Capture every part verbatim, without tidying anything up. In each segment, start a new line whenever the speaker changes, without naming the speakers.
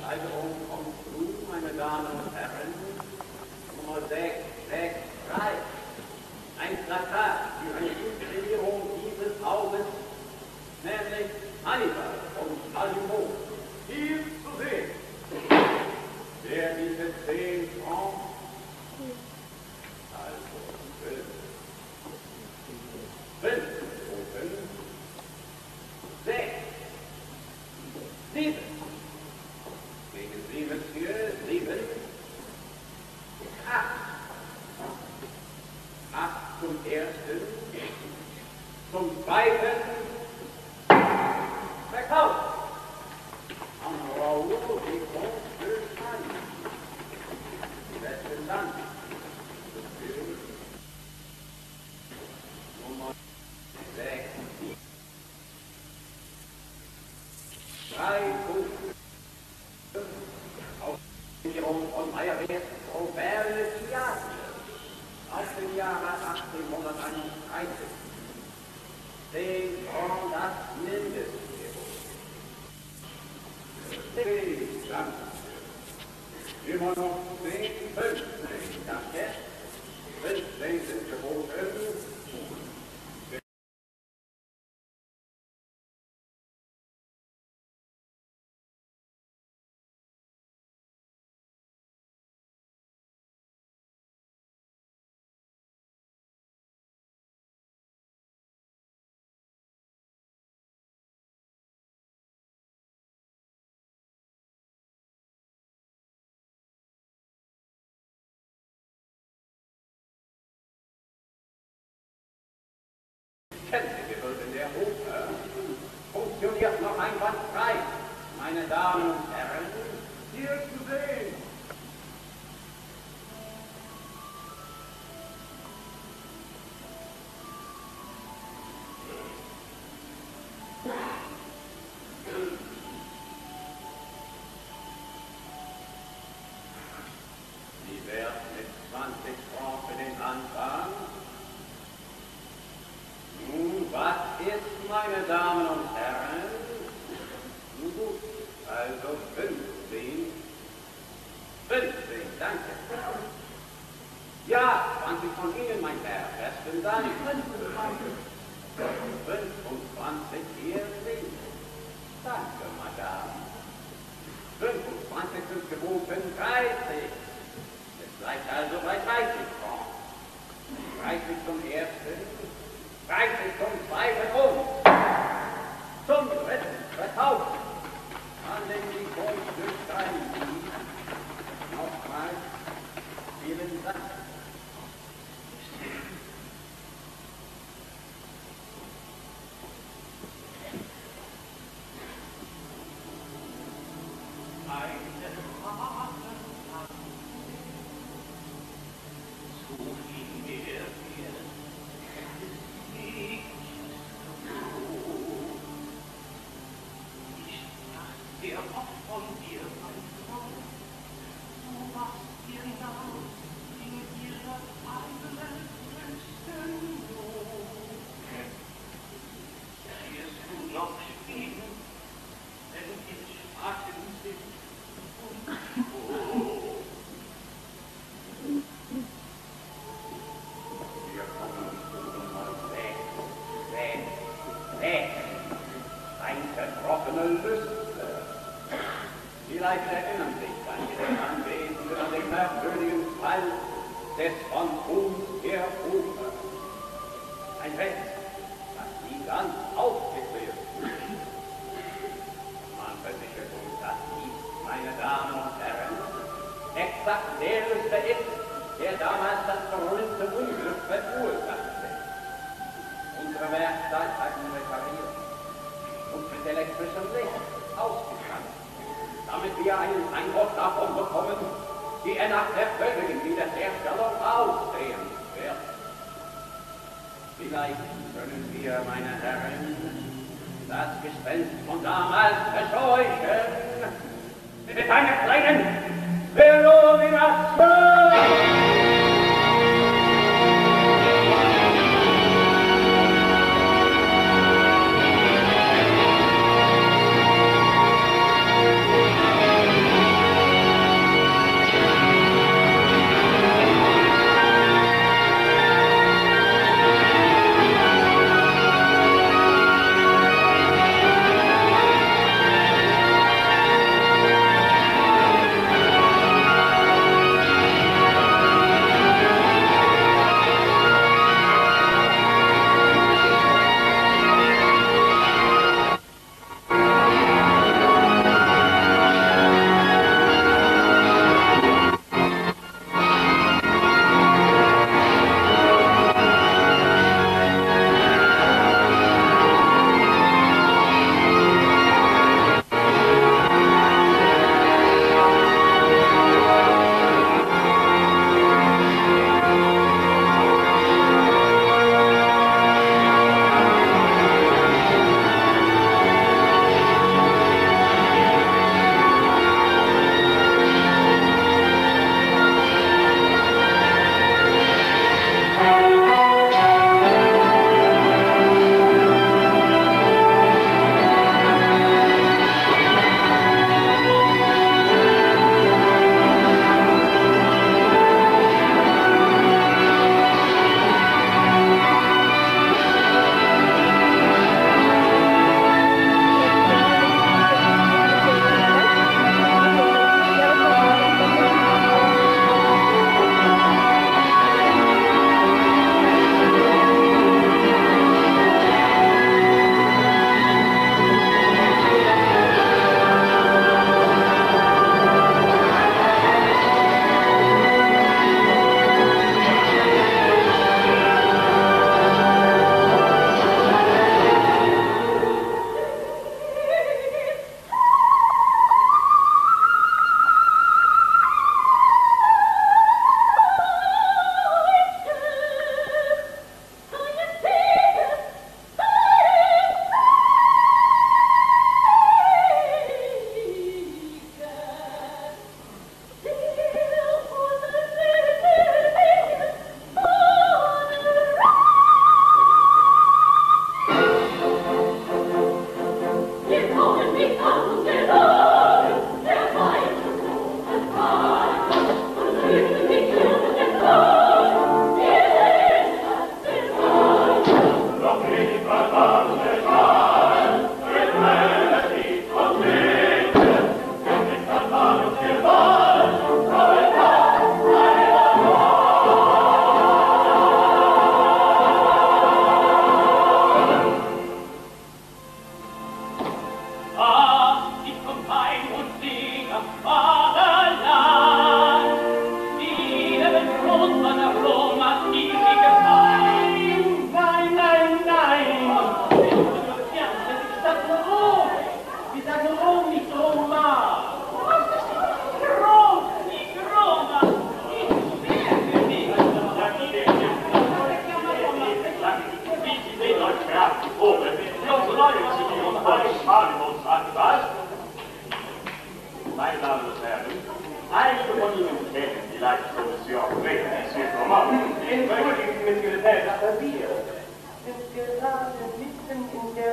Steigerung kommt nun, meine Damen und Herren, Nummer sechs sechs drei. Ein Plakat für eine Inszenierung dieses Hauses, nämlich Hannibal und Alimo. Hier zu sehen. Der bietet zehn Francs. Also fünf. Fünf Minuten. Sechs. Sieben. Gegen Sie, Monsieur, sieben. Acht. Acht zum ersten. Zum zweiten. Verkauft. An Raoul Vicomte de Chailly. Besten Dank. Nummer sechs. Drei Punkte. Ausführung von Meyerwerk Auvergne Theater aus dem Jahre achtzehnhunderteinunddreißig. Zehn Francs das Mindestniveau. Zehn, danke. Immer noch zehn, fünfzehn, danke. fünfzehn sind geboten. Kennzeichen in der Oper funktioniert noch einwandfrei. Meine Damen und Herren, hier zu sehen. Wie wär's mit zwanzig Francs für den Anfang? Nun, was ist, meine Damen und Herren? Nun gut, also fünfzehn. fünfzehn, danke. Ja, zwanzig von Ihnen, mein Herr, besten Dank. fünfundzwanzig hier sind. Danke, Madame. fünfundzwanzig sind geboten, dreißig. Es bleibt also bei dreißig Francs. dreißig zum ersten. dreißig zum zweiten und zum dritten verkauft an den Vicomte de Chailly. Nochmals vielen Dank. Vielleicht erinnern sich einige Anwesende an den merkwürdigen Fall des Phantoms der Oper. Ein Fest, das sie ganz aufgeführt. Man versichert uns, dass dies, meine Damen und Herren, exakt der Lüster ist, der damals das berühmte Unglück verursachte. Unsere Werkstatt hat ihn repariert und mit elektrischem Licht ausgestattet, damit wir einen Eindruck davon bekommen, wie er nach der völligen Wiederherstellung aussehen wird. Vielleicht können wir, meine Herren, das Gespenst von damals verscheuchen mit einer kleinen Illumination.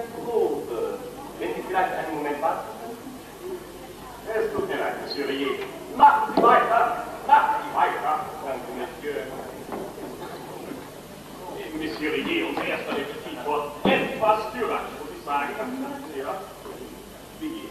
Probe. Wenn Sie vielleicht einen Moment warten. Es tut mir leid, Monsieur Rier. Machen Sie weiter! Machen Sie weiter! Danke, Monsieur. Monsieur Rier, unser erster Repetitor. Etwas tyrannisch, muss ich sagen. Ja. Wie geht's?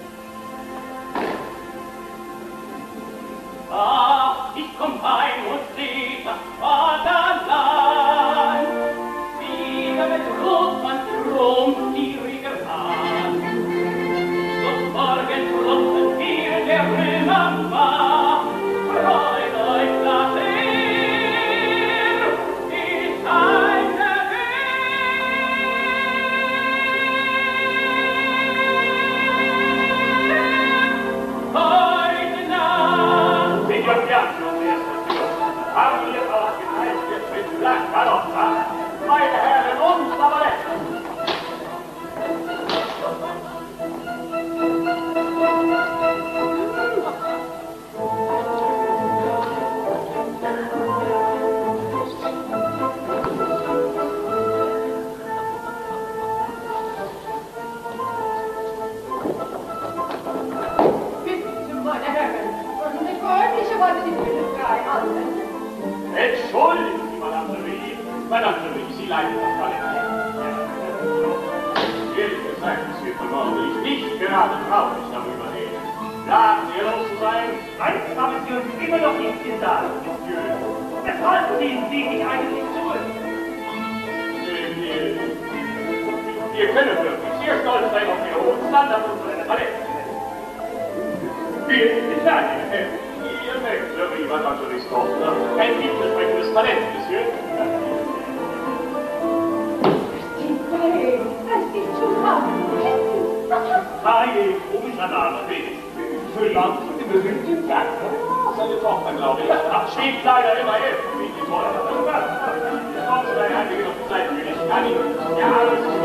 Ach, ich komm heim und seh das Vaterland, wieder mit Rotmann Strom gieriger Hand. Doch morgen klopfen wir der Römer war, freut euch, dass er ist eine heute Nacht.
Signor Bianchi, unser erster Tür. Haben wir ausgeteilt, jetzt mit La Carrozza. Meine Herren, uns aber recht. Entschuldigen Sie, Madame de Rive. Madame de Rive, Sie leiten das Ballett. Ehrlich gesagt, Monsieur Colomb, will ich nicht gerade traurig darüber reden. Laden Sie los zu sein.
Eins haben Sie uns immer noch nicht gesagt, Monsieur. Weshalb ziehen Sie mich eigentlich zurück?
Wir, wir können wirklich sehr stolz sein auf Ihre hohen Standards und Ihre Talente. Wir, ich sage Ihnen, Ihr merkt, Sir Rive hat natürlich Tochter. Ein vielversprechendes Talent, Monsieur.
Sei, komischer Name, bitte. Für Land und im berühmten Tag.
Seine Tochter, glaube ich, steht leider immer helfen, wie die Tochter. Sonst sei einige noch Zeit für dich. Kann ich? Ja, alles ist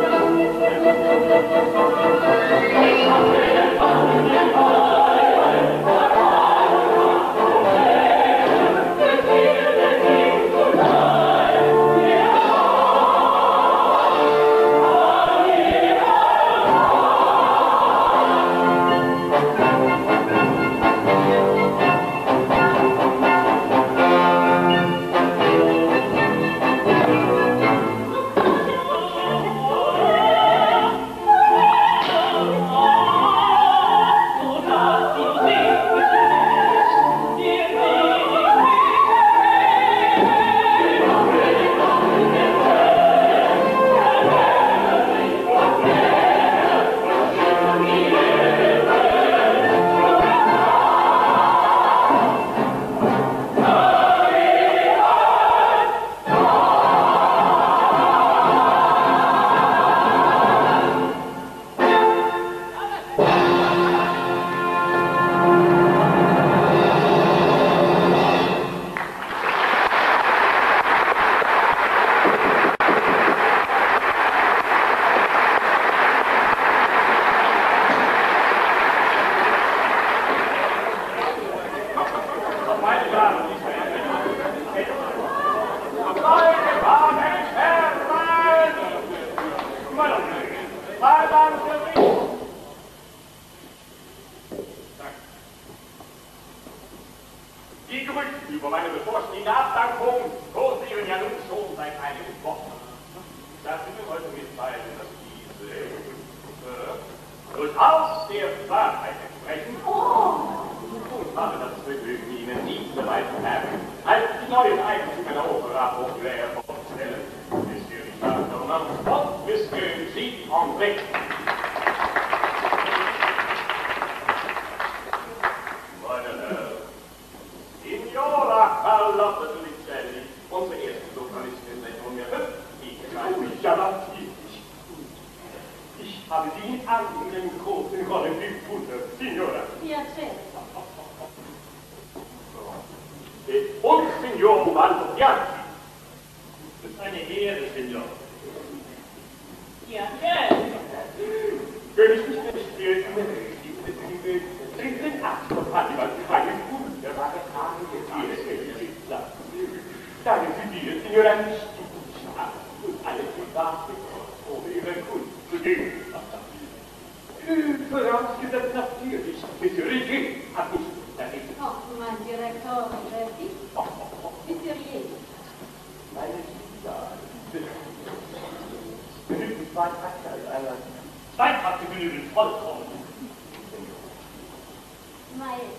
Die Gerüchte über meine bevorstehende Abdankung kursieren ja nun schon seit einigen Wochen. Dass Sie mir heute mitteilen, dass diese äh, durchaus der Wahrheit entsprechen. Oh. Und habe das Vergnügen, Ihnen diese beiden Herren als die neuen Eigentümer der Opera Populaire vorzustellen. Monsieur Richard Dornan und Monsieur Gilles André. Signora Carlotta Donizelli, unsere erste Sopranistin seit nunmehr fünfzig Jahren.
Ja, natürlich. Ich habe Sie in anderen großen Rollen gefunden, Signora.
Piacere.
Und Signor Ubaldo Bianchi.
Das ist eine Ehre, Signor.
Piacere.
König nicht mehr spielt, dritten Akt von Hannibal, eine wunderbare Frage des Ehres. Sagen Sie mir, Signora, nicht die Scham und alle private ohne Ihre Kunst.
Riquet. Was sagt ihr? Vorausgesetzt natürlich. Monsieur Riquet hat mich unterrichtet.
Ach, mein Direktor, Chef, Monsieur Riquet.
Meine Liebe, genügen zwei Takte als einer. Zwei Takte genügen vollkommen.
Maestro.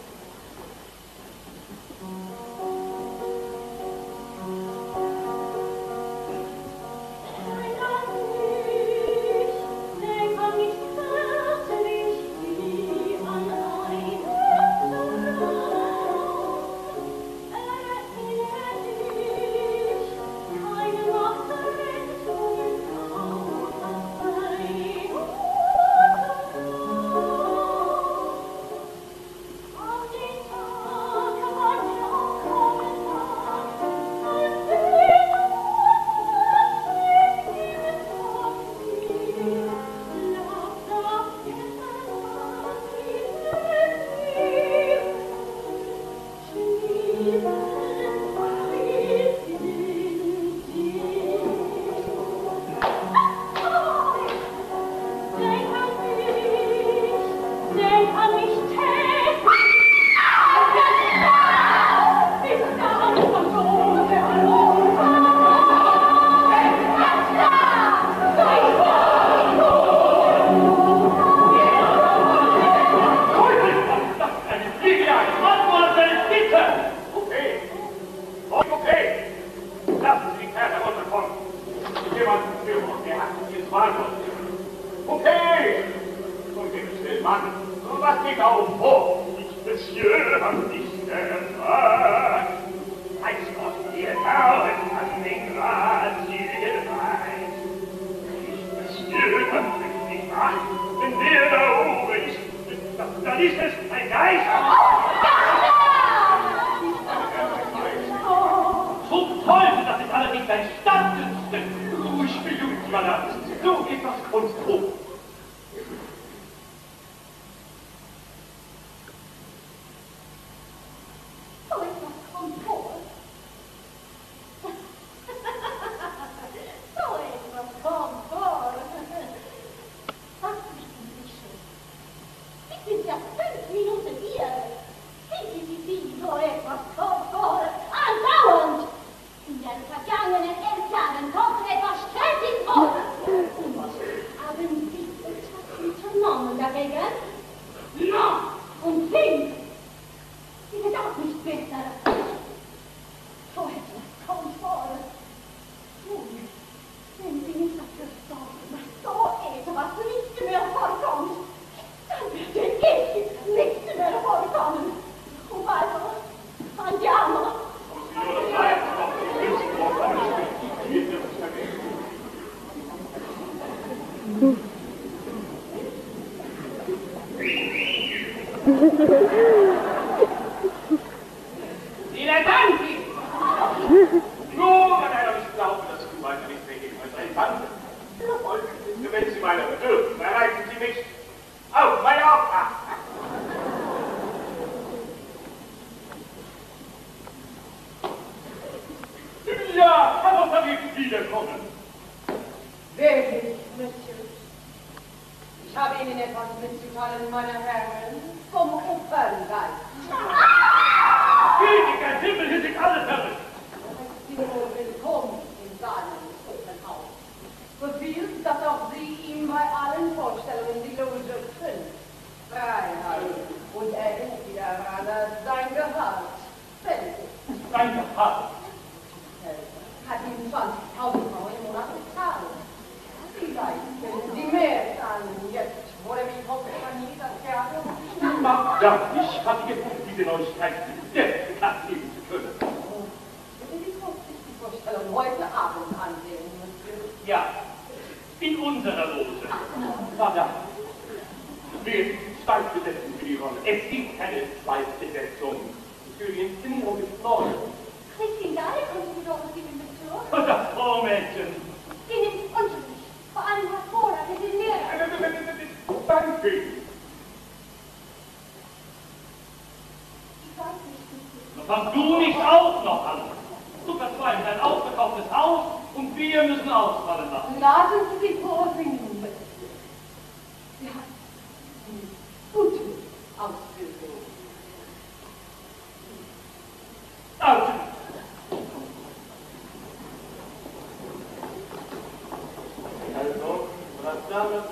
Lassen Sie sich vorfinden.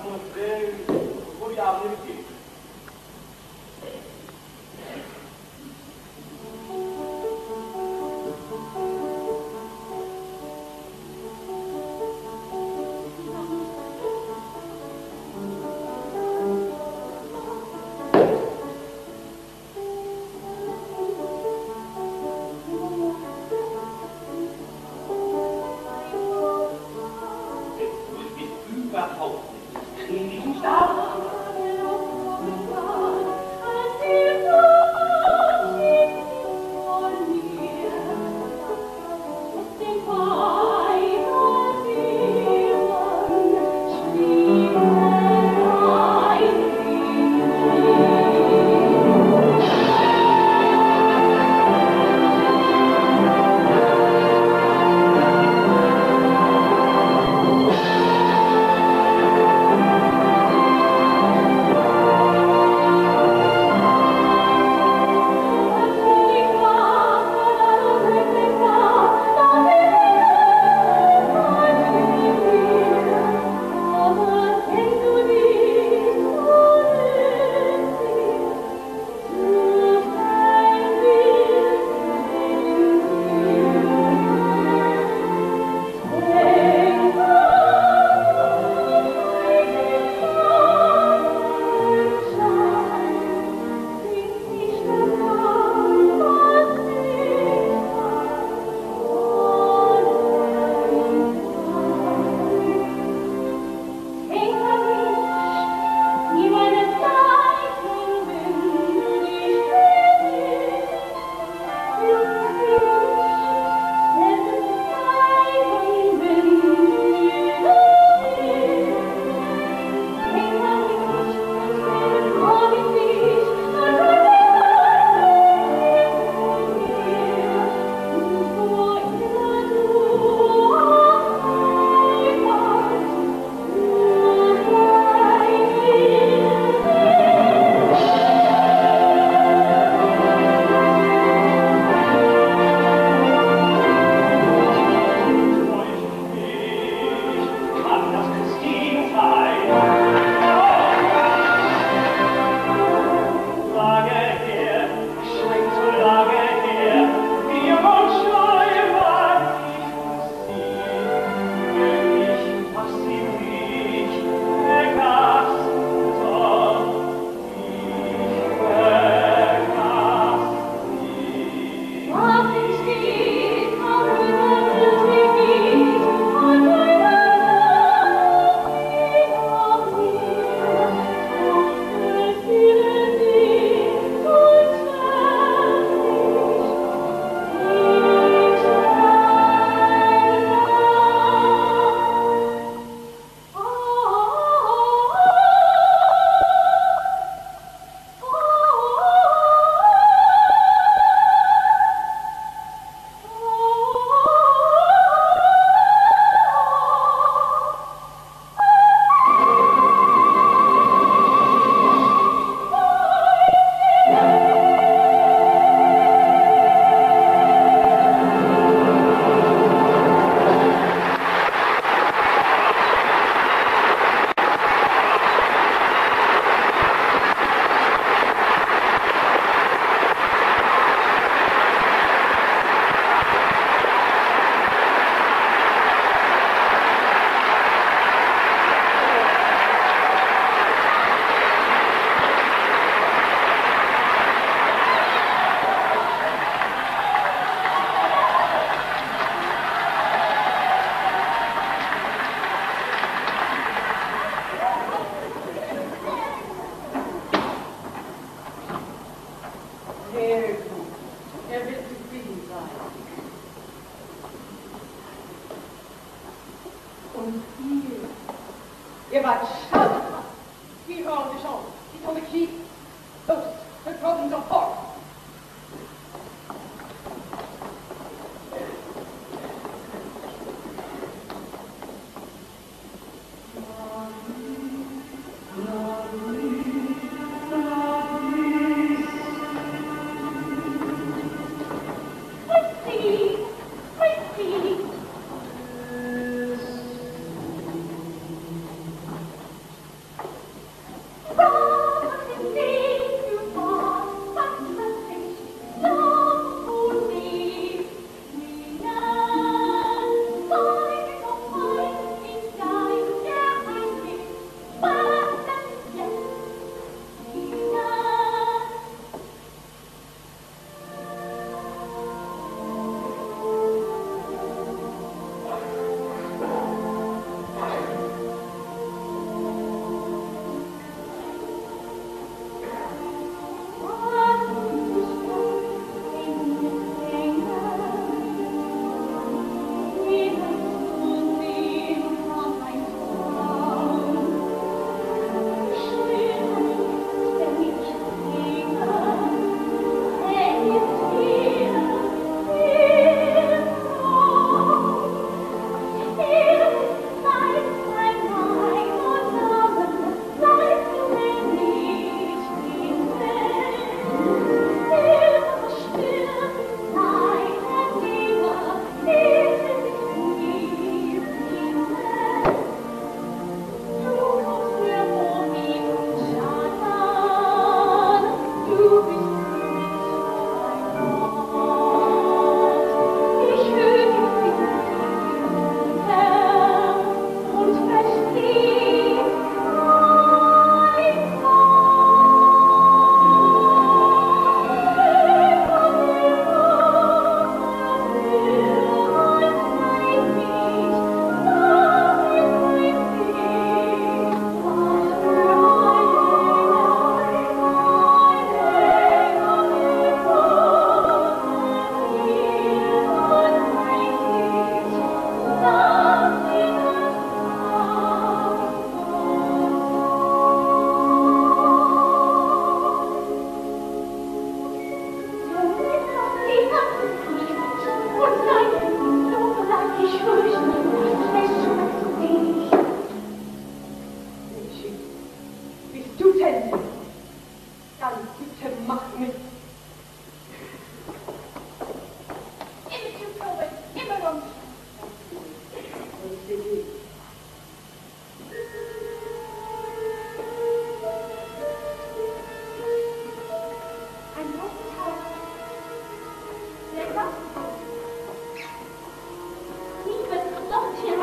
come se vogliamo dire.
Duten. Dann bitte mach mit.
Immer zu proben, immer noch. Ein großes Haus. Lecker. Liebes Lottchen.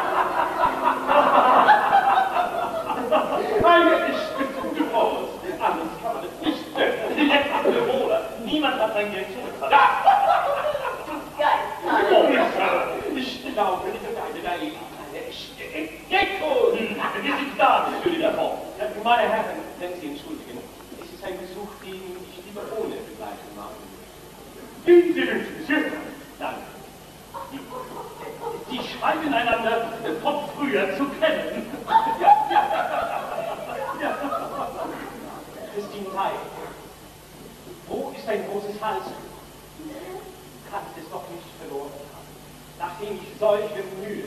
Meine ist gute Haus. Alles kann man es nicht. Jetzt haben wir Wohle. Niemand hat sein Geld zurückgezahlt. Ja.
Geil.
Oh, ich glaube, ich verteile da eben eine Gecko. Wir sind da, Monsieur Davon. Meine Herren, wenn Sie entschuldigen, es ist ein Besuch, den ich lieber ohne Begleitung machen würde. Wie Sie wünschen, Monsieur. Danke. Die, die scheinen einander von früher zu kennen. Ja, ja. Ja. Christine Thay, wo ist ein großes Halstuch? Du kannst es doch nicht verloren haben, nachdem ich solche Mühe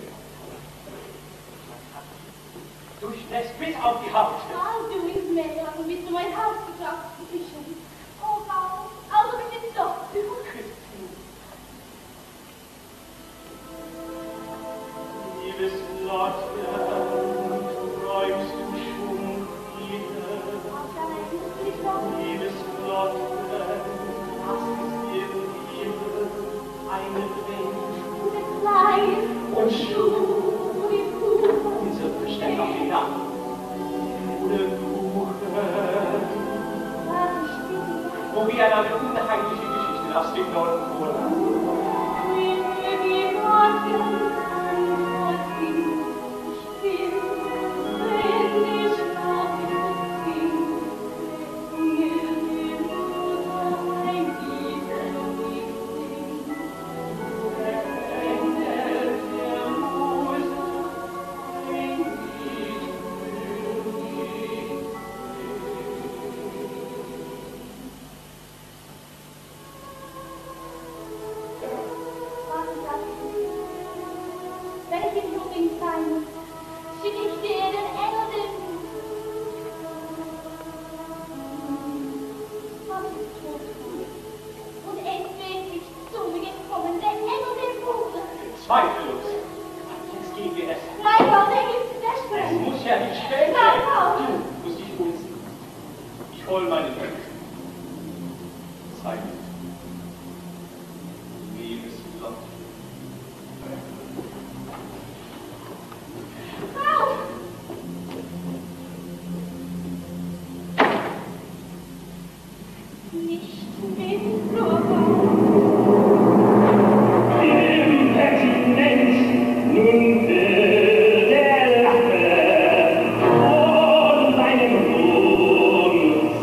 durchnässt bis auf die Haut.
How do we smell? Also bist du mein Haus geklappt? Oh, wow. Also bin ich doch.
Christine. Liebes Lottchen, träumst du schon wieder? Liebes Lottchen, was ist dir Liebe? Eine Ring
Gute Kleid
und Schuh.
und Kuchen.
Diese versteckt auf den Dach. Ohne Kuchen.
Was ich bin.
Wo wir eine unheimliche Geschichte aus dem Norden holen.
Mit mir die Worte und ich bin, wenn ich noch bin. Mir will nur noch ein Lied Wenn ich im Frühling sein muss, schicke ich dir den Engel den Mann ist tot. Und es wird nicht zu mir gekommen, der Engel der Bruder.
Zweifellos. Jetzt gehen wir essen.
Nein, Frau, der gibt es
Es
versprechen.
muss ja nicht spät
Nein,
sein.
Frau.
Du musst dich unsen. Ich hol meine Töchter. Zeit. Liebes Lottchen.
Frau! Nicht mit Flora.
Impertinenz, nun will der lachen und seinen Grund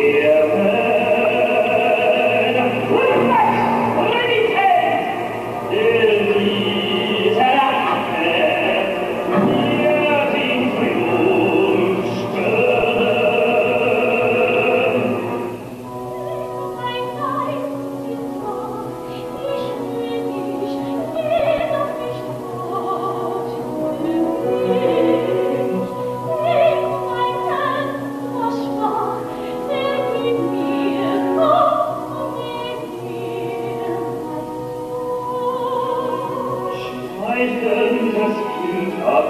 ehren. Macht, Realität, will dieser Lache mir den Triumph stören.
Mein Geist ist wahr, ich will dich, geh doch nicht fort, ich will nicht. Denk, mein Herz war schwach, denk in mir, komm mit mir,
Schweigend das Kind hat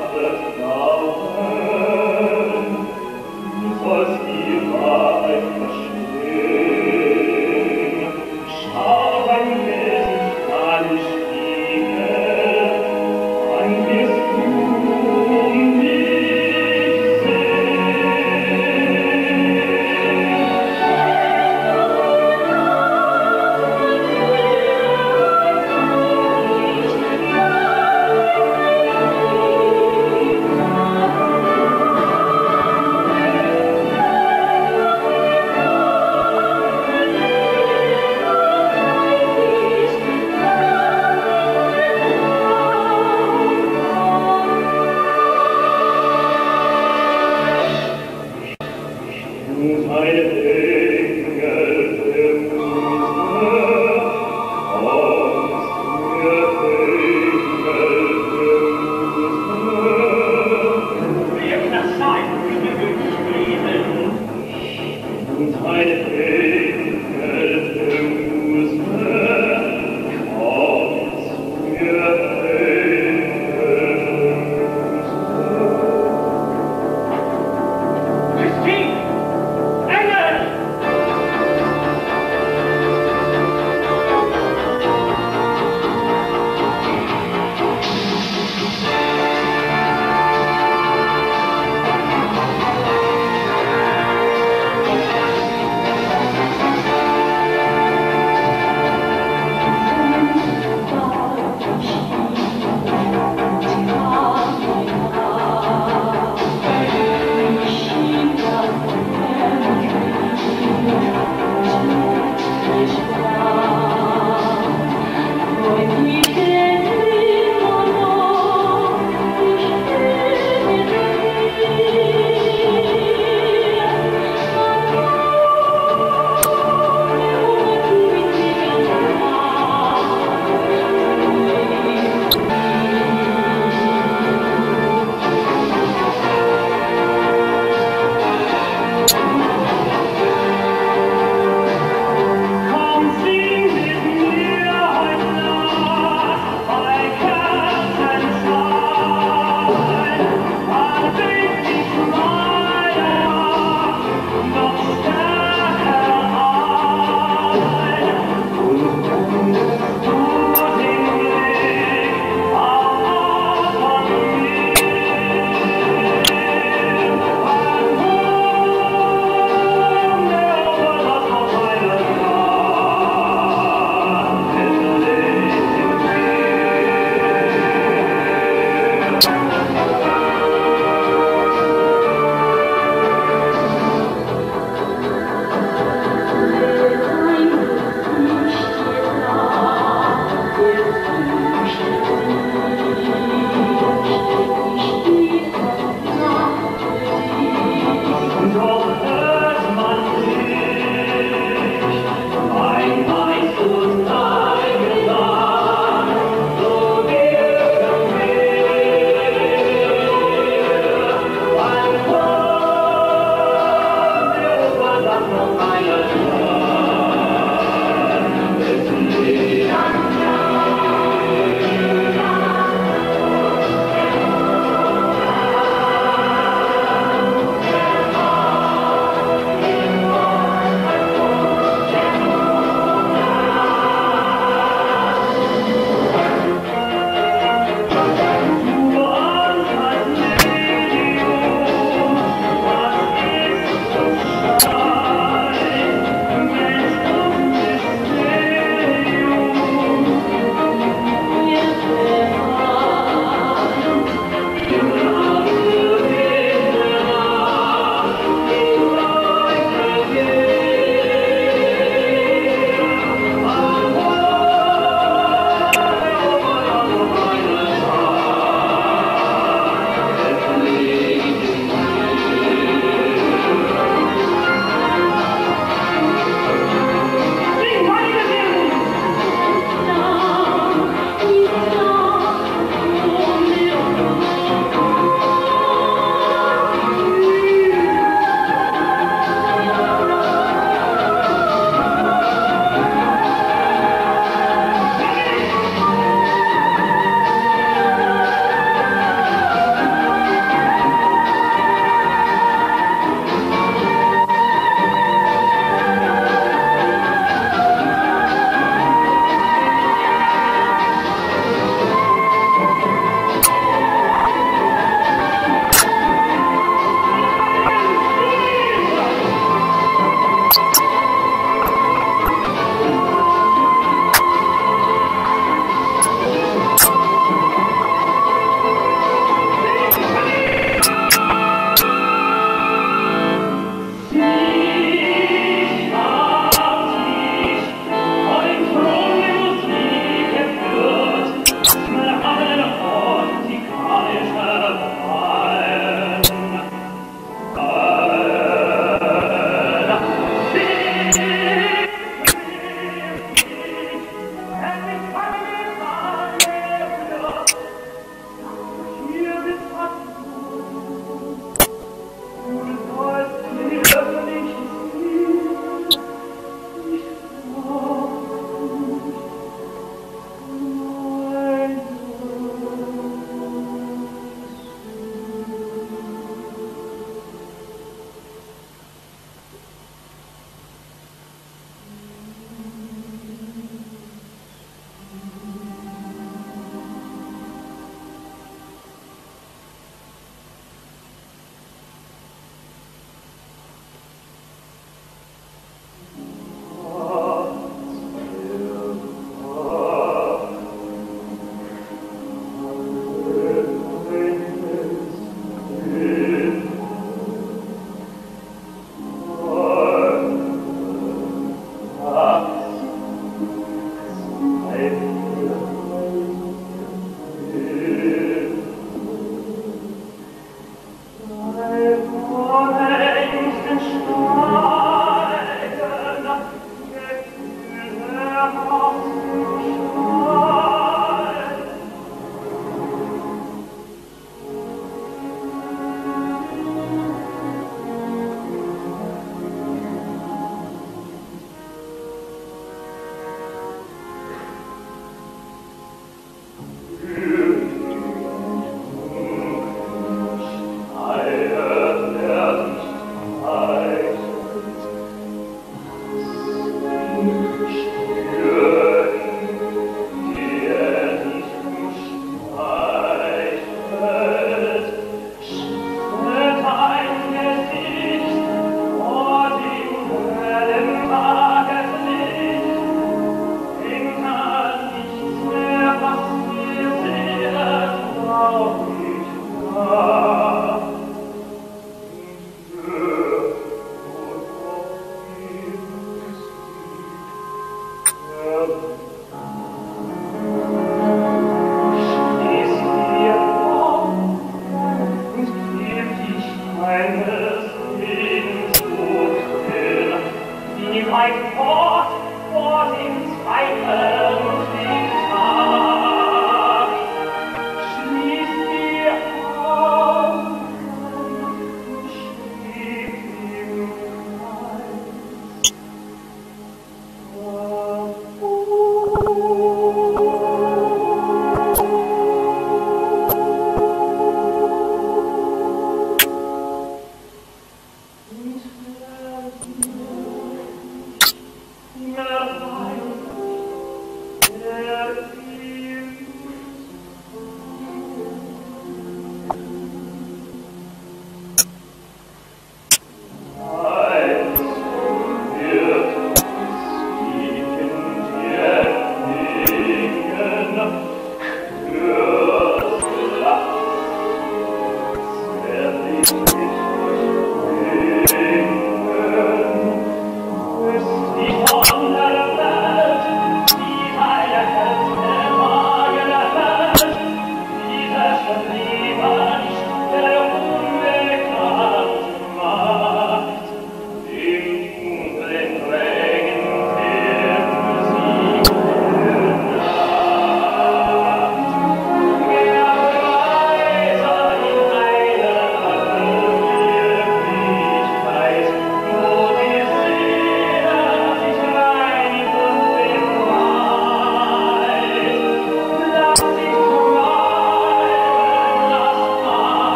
vertrauen, du sollst die Wahrheit verstehen. Schau dein Gesicht an den Spiegel, dann wirst du mich Und meine Engel der Muse, kommst mir Engel der Muse.
Wer kann das sein? Ich bin wirklich
Thank you.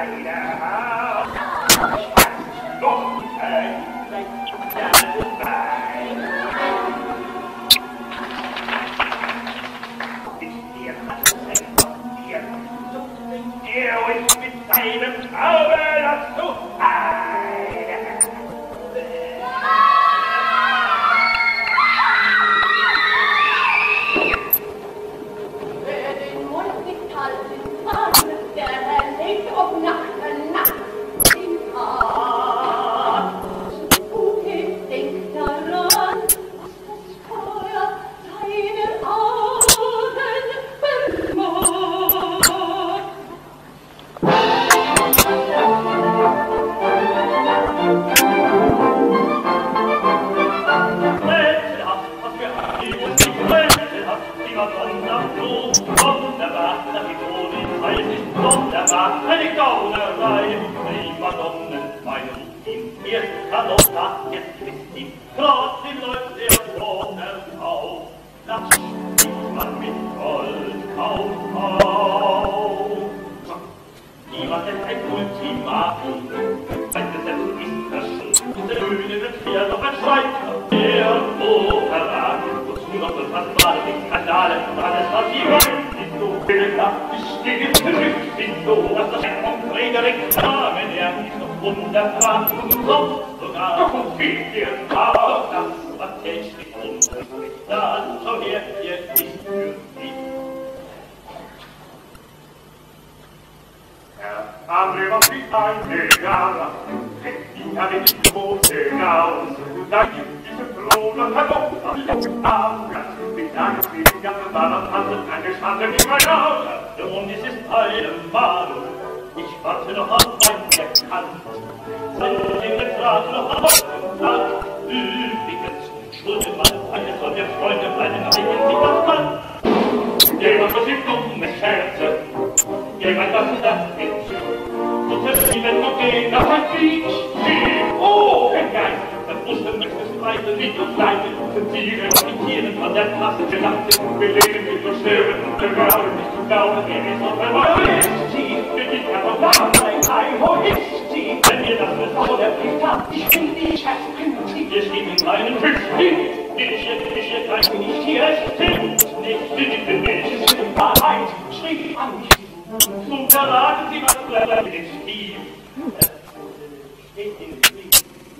meine Herr. Was noch ein Wein? Ist der Hatschzeig von dir? So bringt er euch mit seinem Zauber dazu ein.
Wer den Mund nicht halten kann, der legt ob Nacht, Nacht im Tag. Okay, denk daran, dass das Feuer seine Augen vermag.
Rätselhaft, was für ein Musik, rätselhaft, die Madonna bloß, wunderbar, dass die Polizei ist wunderbar, eine Gaunerei, die Madonnen, meine Liebchen, erst Carlotta, jetzt Christine, trotzdem läuft der Donner auf, das spielt man mit Gold, kauf auf. Niemand ist ein Ultimatum, ein Gesetz ist verschwunden, der Bühne wird hier noch ein Streiter, der Opera, wozu noch so fast mal die Skandale, alles was sie wollen, ist so bilder, ich stehe zurück, ist so, dass das Schein von Frederik Namen, er ist noch wunderbar, und sonst sogar, und viel dir auch das, was täglich unter dann schau her, hier ist für dich. Andre was wie eine Gala, ich habe die große Gaus, da gibt diese Throne, Pardon, Abgas, mit Angst, wie die ganze Ballern tanzen, eine Schande wie mein Haus, und es ist eine Malung, ich warte noch auf mein Bekannt, seit in der Straße noch am Tag, übrigens, Schuldemann, eine von der Freunde, meinen eigenen Siegersmann, jemand was ich dumme Scherze, jemand was das ist, und selbst die Welt gehen auf ein Beach, oh, ein Geist, das musste mich das Reise nicht und Leiden, Tiere, die Tieren von der Klasse gelacht, wir leben nicht nur sterben, und wir glauben nicht zu glauben, wir ist noch verloren, wo ist sie, bin ich kann doch wahr sein, ein, wo ist sie, wenn ihr das so vor der Pflicht habt, ich bin die Chefin, ihr steht in meinen Füßen, ich, ich, ich, ich, bin nicht hier, es stimmt nicht, ich bin nicht, es stimmt Wahrheit, schrie an mich, zum Verraten sie was bleibt mit dem Stil, steht in dem Stil.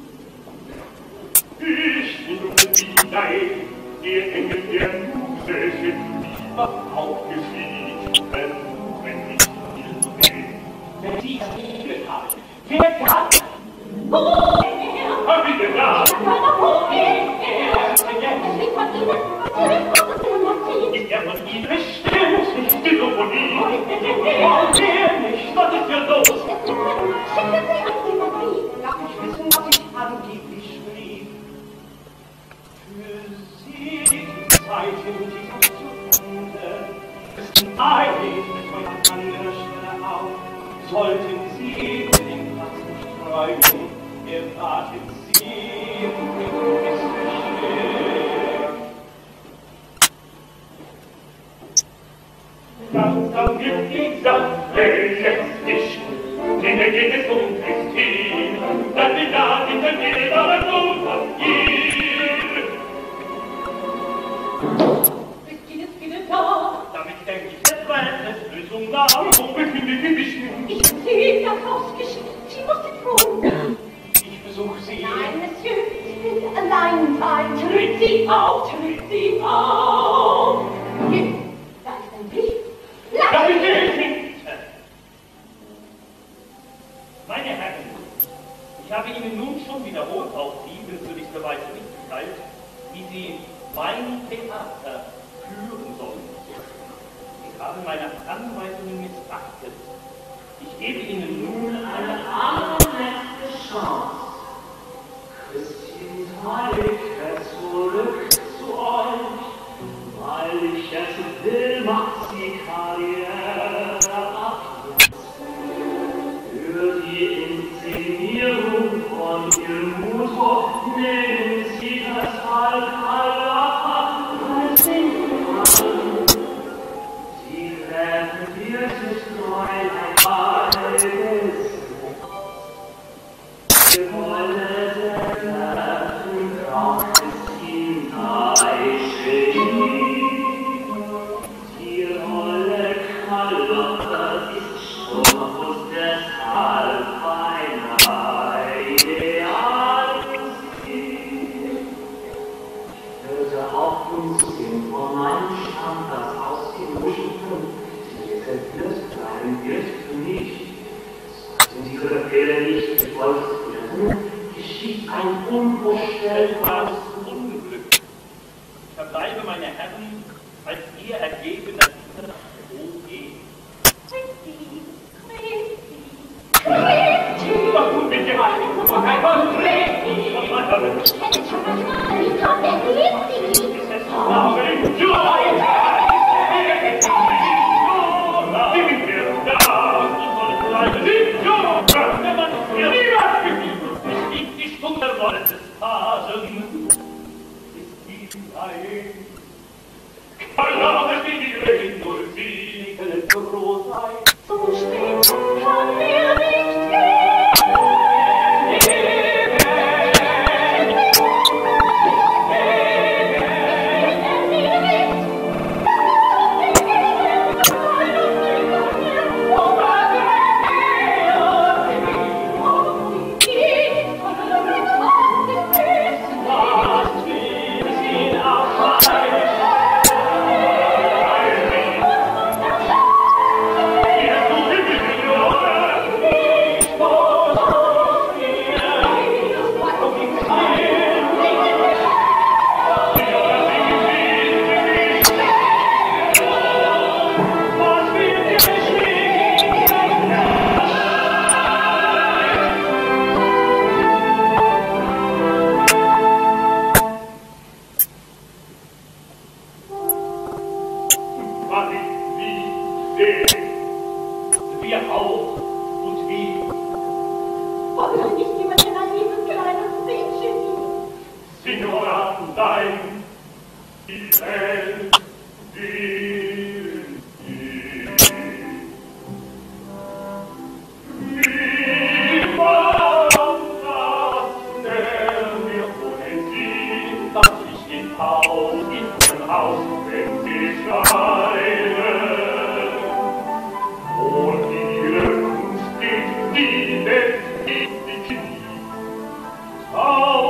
Ich bin die Leid, ihr Engel der Muse sind lieber aufgestiegen, wenn ich will. Wenn Sie es nicht haben, wer kann?
Wo ist er?
Hab ich gedacht?
Wo ist er?
Es
liegt von Ihnen, zurück auf das Magazin.
ist er von Ihnen bestimmt nicht die Symphonie. Und wer nicht, was ist hier los?
Schicken Sie an die Magazin.
Darf ich wissen, was ich angeblich schrieb? Für Sie die Zeit in diesem Zukunde ist ein Leben von anderer Stelle auf. Sollten Sie den Platz nicht träumen, erwarten Sie den besten Weg. Langsam wird die Sache jetzt nicht, denn da geht es um Christine, dann die da in der Nähe, aber so von ihr.
Christine ist wieder da.
Damit denke ich, es war eine Lösung nah, wo befinde ich mich nun?
Ich sehe das Hausgeschickt. Sie muss entflohen.
Ich besuche Sie.
Nein, Monsieur, Sie will allein sein. Tritt sie auf, tritt sie auf. Hier, da ist ein Brief.
Darf ich den finden? Meine Herren, ich habe Ihnen nun schon wiederholt auf liebenswürdigste Weise mitgeteilt, wie Sie mein Theater führen sollen. Ich habe meine Anweisungen missachtet. Ich gebe Ihnen nun eine allerletzte Chance. Christine, ich kehre zurück zu euch, weil ich es will, macht sie Karriere ab. Für die Inszenierung von ihrem Motor nehmen sie das Halb ab, als sie treffen dieses Fräulein,
wirst du nicht. Sind ihre Befehle nicht befolgt werden, geschieht ein unvorstellbares Unglück. Ich verbleibe, meine Herren, als ihr ergebener O G.
Christi, Christi, Christi.
Was tut mit dir an? Kein Gott, Christi!
Hätte schon manchmal nicht kommt, er liebt sie.
Ist es wahr?
So spät kann er nicht gehen.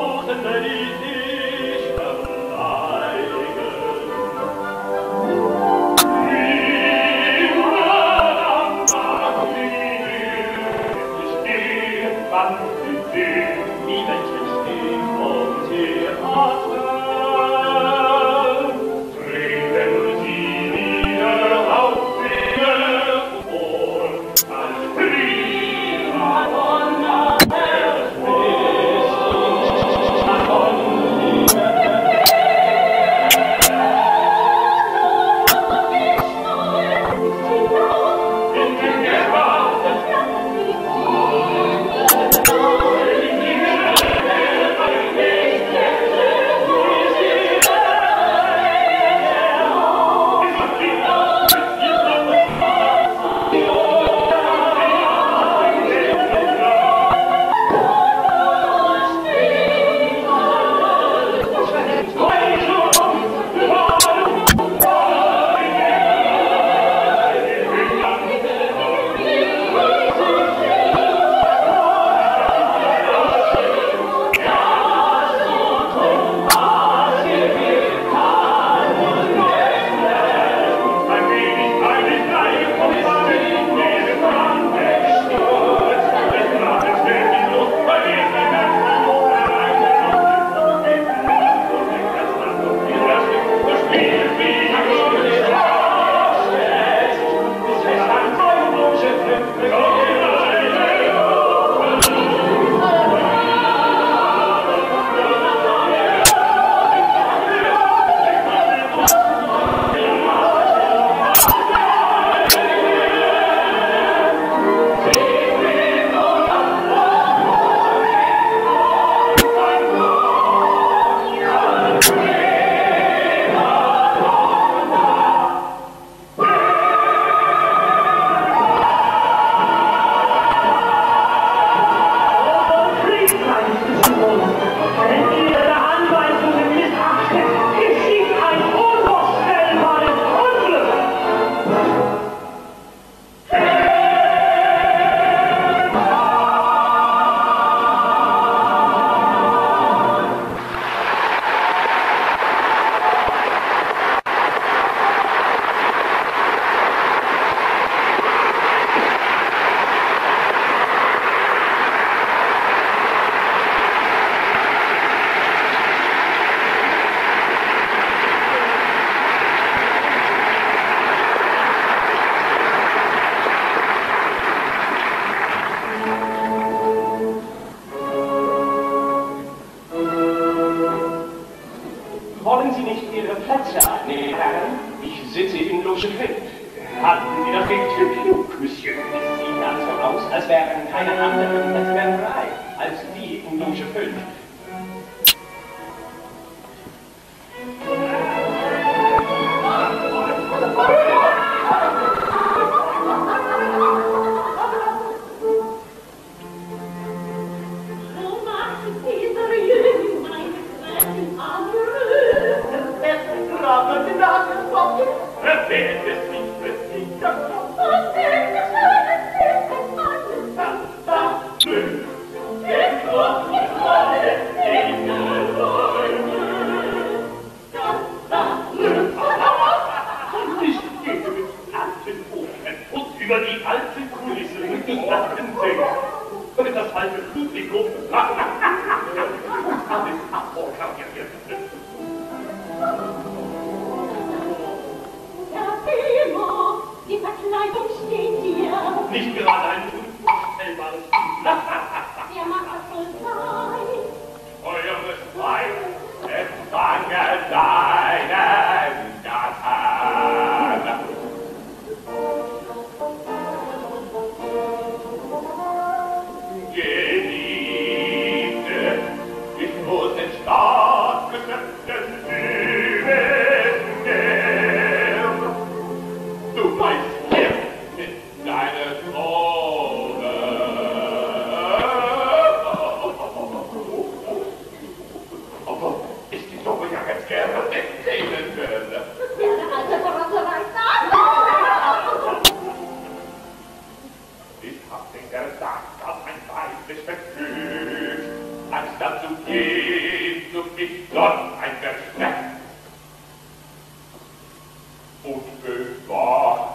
Tausende, die sich verbleiben. aus, als wären keine anderen, als wären drei, als die in Loge fünf.
Über die alten Kulissen lachen sie. Und das alte Publikum lacht. Alles abvorkapiert.
Herr Bemo, die Verkleidung steht hier.
Nicht gerade ein unvorstellbares
Wer mag das wohl sein?
Eures Weib empfange deinen Gatten. Geliebte, ich muss den Staatsgeschäften übernehmen. Du weißt hier mit deiner Krone. Aber ist die Suppe ja ganz gerne erzählen würde.
Der alte Verrasserei sagt.
Ich hab den gesagt, dass ein Weib mich verfügt, anstatt zu gehen, so mich dort ein Versteck. Und bewahrt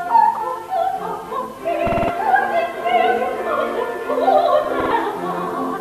Oh,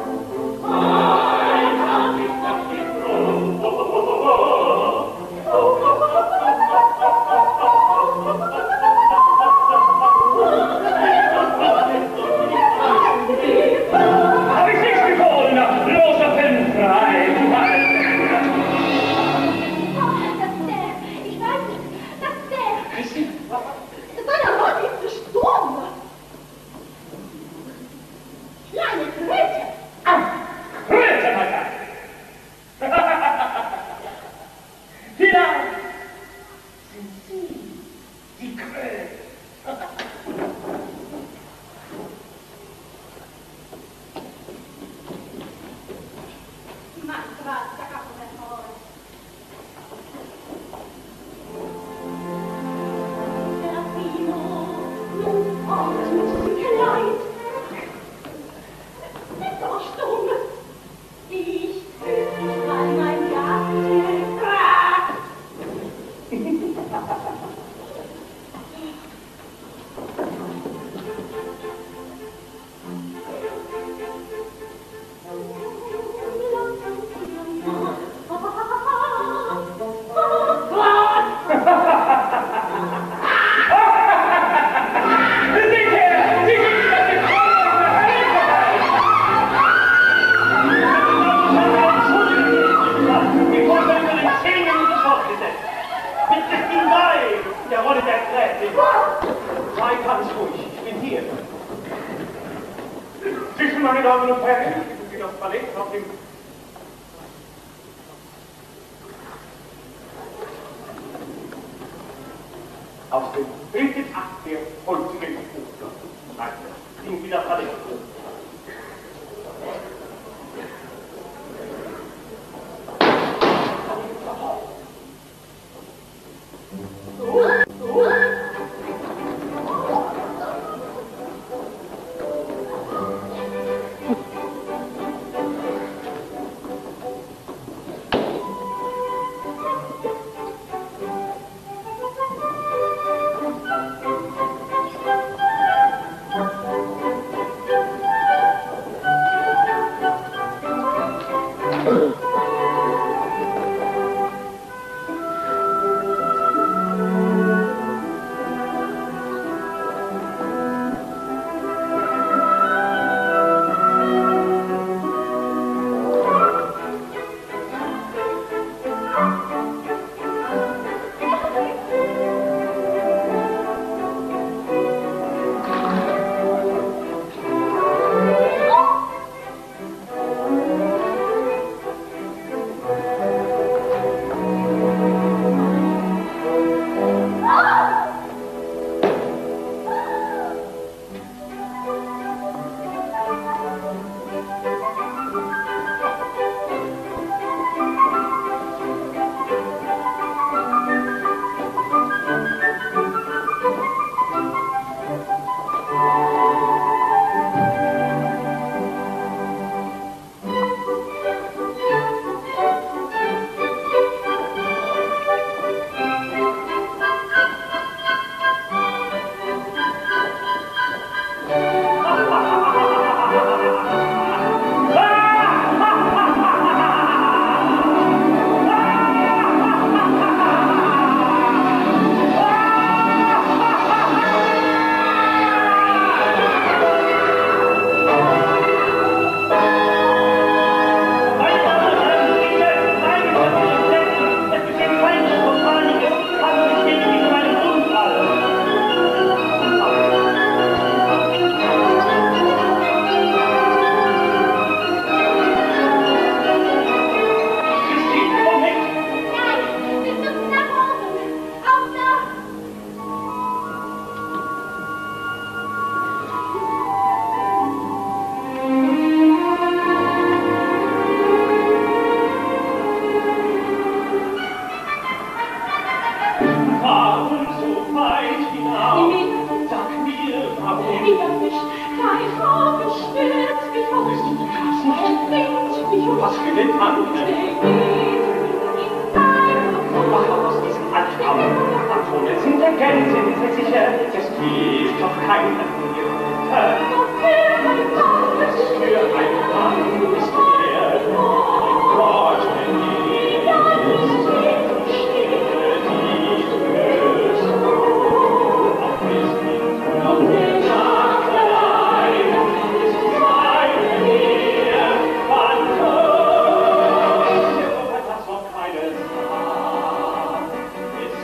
meine Damen und Herren, bieten Sie das Ballett auf dem... Aus dem dritten Akt der heutigen Oper. Nein, singen Sie das Ballett.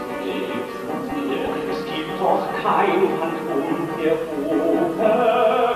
Kein Hand um der Oper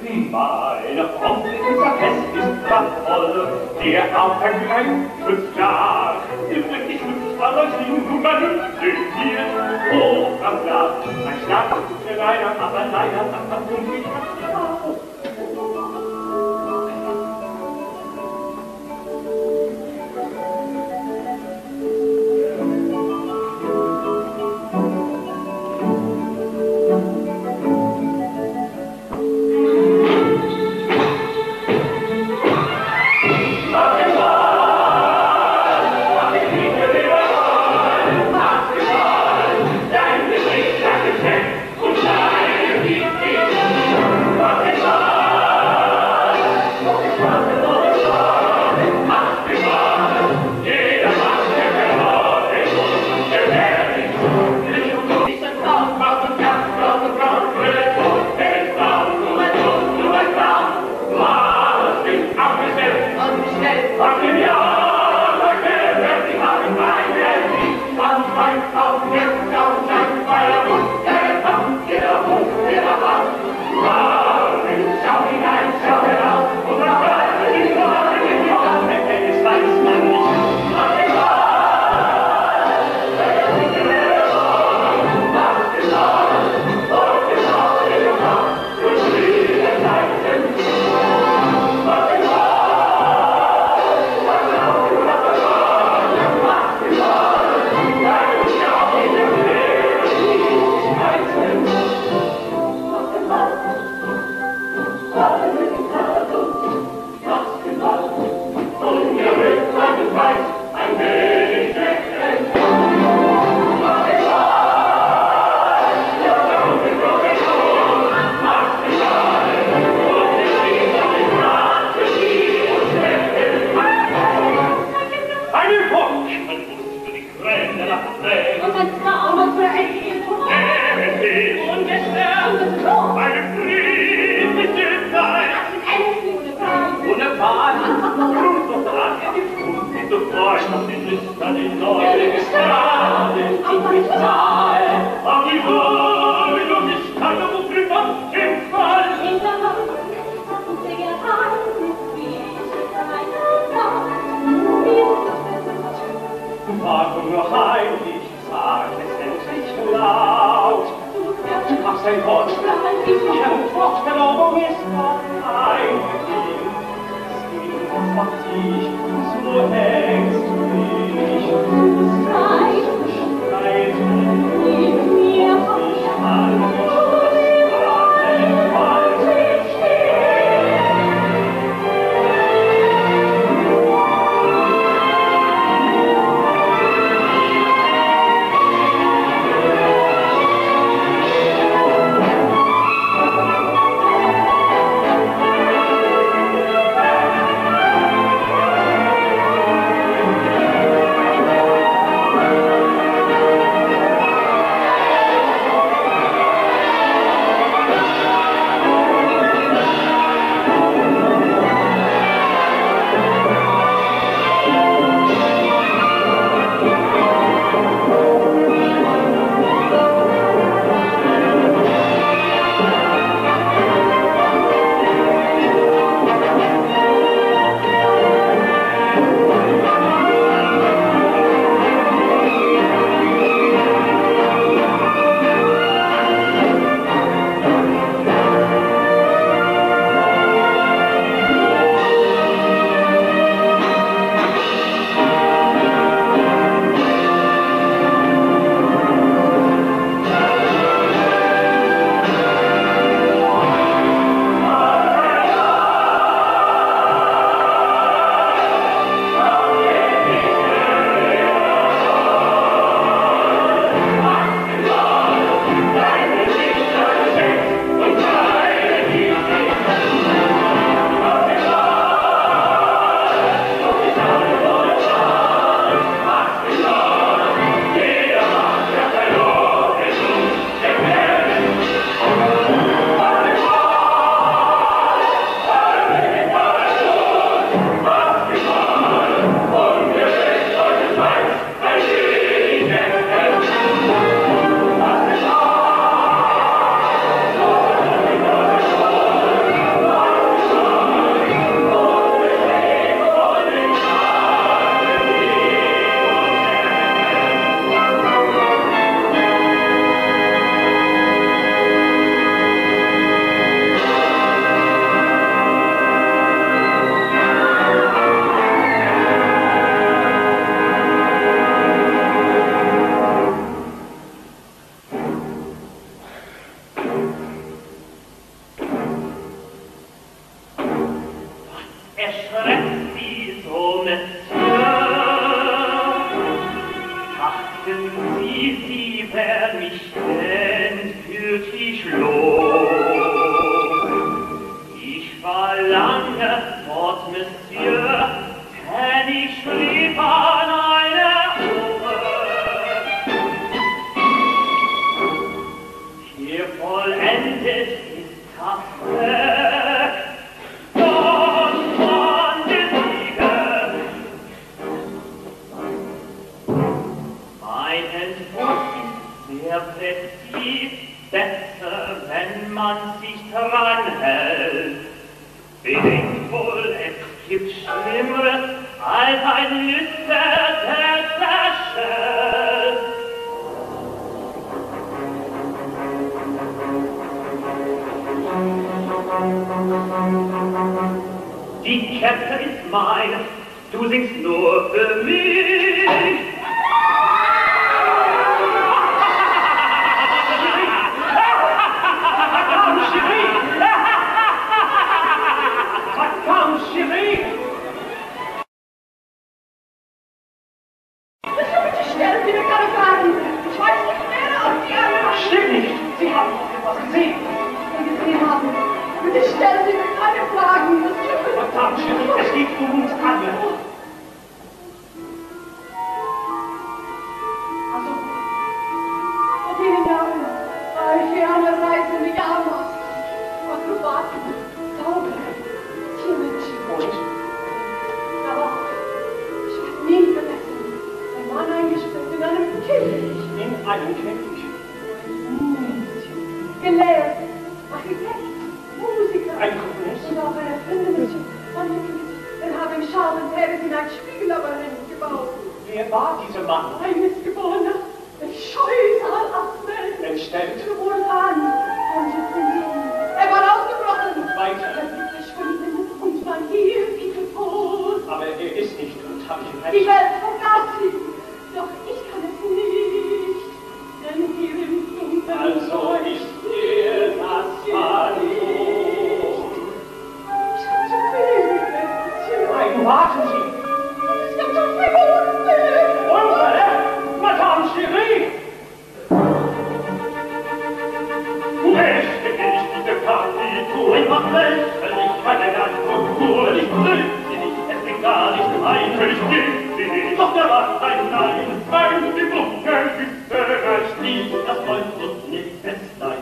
prima, eine unser Fest ist prachtvoll, der Aufgang schützt klar. Im wirklich schützt man euch nun vernünftig hier. Oh, das Glas, ein Schlag, der Reiner, aber leider sagt man dumm, ich hab's klar. ein Held. Bedenkt wohl, es gibt Schlimmeres als ein Lüster, der zerschellt. Die Kerze ist meine, du singst nur für mich.
Verdammt, Cherie!
Bitte stellen Sie mir keine Fragen. Ich weiß nicht mehr, ob Sie alle...
Stimmt nicht! Sie haben etwas gesehen!
gesehen haben. Bitte stellen Sie mir keine Fragen.
Verdammt, Cherie, es geht um uns alle.
Also, vor vielen Jahren war ich hier eine reisende Jahrmast. Akrobaten, Zauberer, Tiermenschen.
Und?
Aber ich werde nie vergessen, ein Mann eingesperrt in einem Käfig.
In einem Käfig?
Gelehrt, Architekt, Musiker.
Ein Komponist?
Und auch ein Erfindermädchen. Dann habe ich Schal und Pferde in ein Spiegellabyrinth gebaut.
Wer war dieser Mann?
Ein Missgeborener, ein Scheusal abmelden.
Entstellt?
Wohl an, und jetzt sind sie. Er war ausgebrochen.
Weiter?
Er ist verschwunden und man hielt ihn für tot.
Aber er ist nicht tot, habe ich
Die
recht?
Welt vergaß ihn, doch ich kann es nicht. Denn hier im Dunkeln
Also ist er das Phantom.
Ich hab zu viel gegessen.
Nein, warten Sie!
Ich hab zu viel gegessen.
Unsere Madame Cherie!
Möchte ich diese Partitur machen? Ich kann ja nicht so nur, ich will sie nicht, es klingt gar nicht gemein, ich geb sie nicht. Doch der war ein Nein, ein die Brücke ist erreicht, nicht das Freund nicht festlein.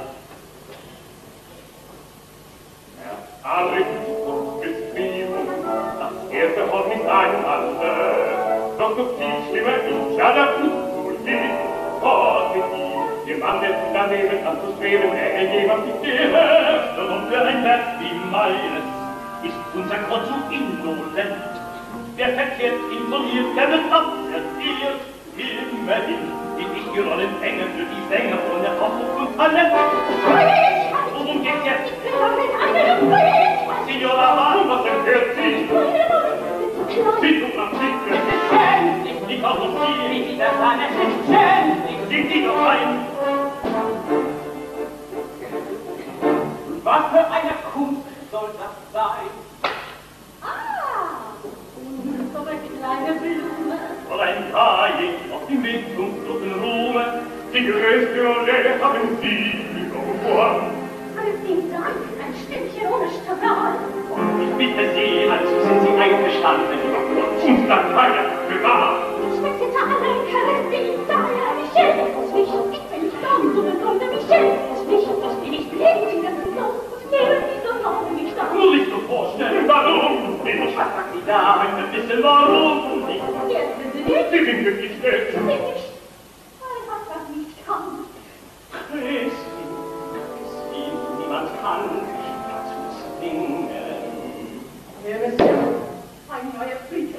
Aber ich ist wie das erste Wort ist ein anderes, doch durch die Stimme ist ja der Fluch geht fort mit ihm. Ihr Mann ist daneben anzustreben, er jemand nicht gehört, und für ein Werk wie meines ist unser Grund so indolent. Wer verkehrt informiert, der wird abserviert. Immerhin bin ich die Rollenfänger für die Sänger ohne Hoffnung und Talent. Worum geht's jetzt? Signora Mann, was empört Sie? Sie tun am Schiff, es ist schön, ich auch noch Sie. Wie Sie das an, es ist schön, sind Sie doch ein.
Was für eine Kunst soll das sein?
Ah, unsere kleine Blume.
Fräulein Kaje, auf dem Weg zum großen Ruhme, die größte Rolle haben Sie überwunden.
Vielen Dank, ein Stückchen ohne Strahl.
Und ich bitte Sie, also sind Sie einverstanden, und dann weiter gewahr.
Ich möchte da allein Charakteristik, daher Michel, das Wichtig, ich bin nicht da, sondern Blonde Michel. Das Wichtig, ich bin nicht lebend, das ist los, und mehr dieser Name nicht da.
Nur nicht so vorstellen, warum bin ich? Was sagt die Dame, ein bisschen warum nicht?
Jetzt sind Sie nicht.
Sie sind wirklich nicht.
Bin ich, weil was das nicht kann.
Christi, Christi, niemand kann mich dazu zwingen.
Herr Monsieur, ein neuer Friede.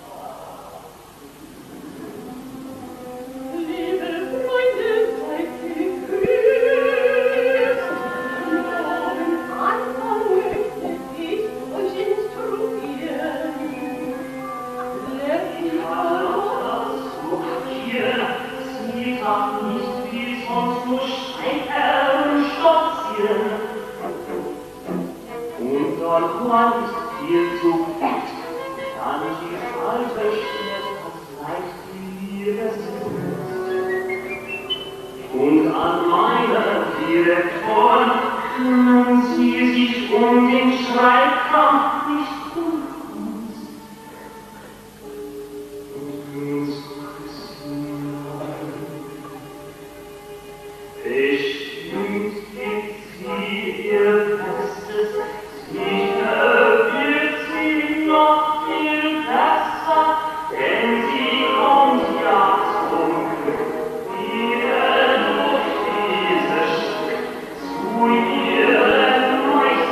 Liebe Freunde, seid gegrüßt. Im neuen Anfang möchte ich euch instruieren. Lehrt mich aus.
Hier, sie kann nicht wie sonst nur Stecker stolzieren. Und Don ist viel zu fett, kann sie alte Schnitt als leicht wie es ist. Und an meiner Direktoren kümmern sie sich um den Schreibkampf nicht um uns. Und so bestimmt gibt sie ihr Bestes, sicher wird sie noch viel besser, denn sie kommt ja zum Glück wieder durch diese Schritt zu ihr durch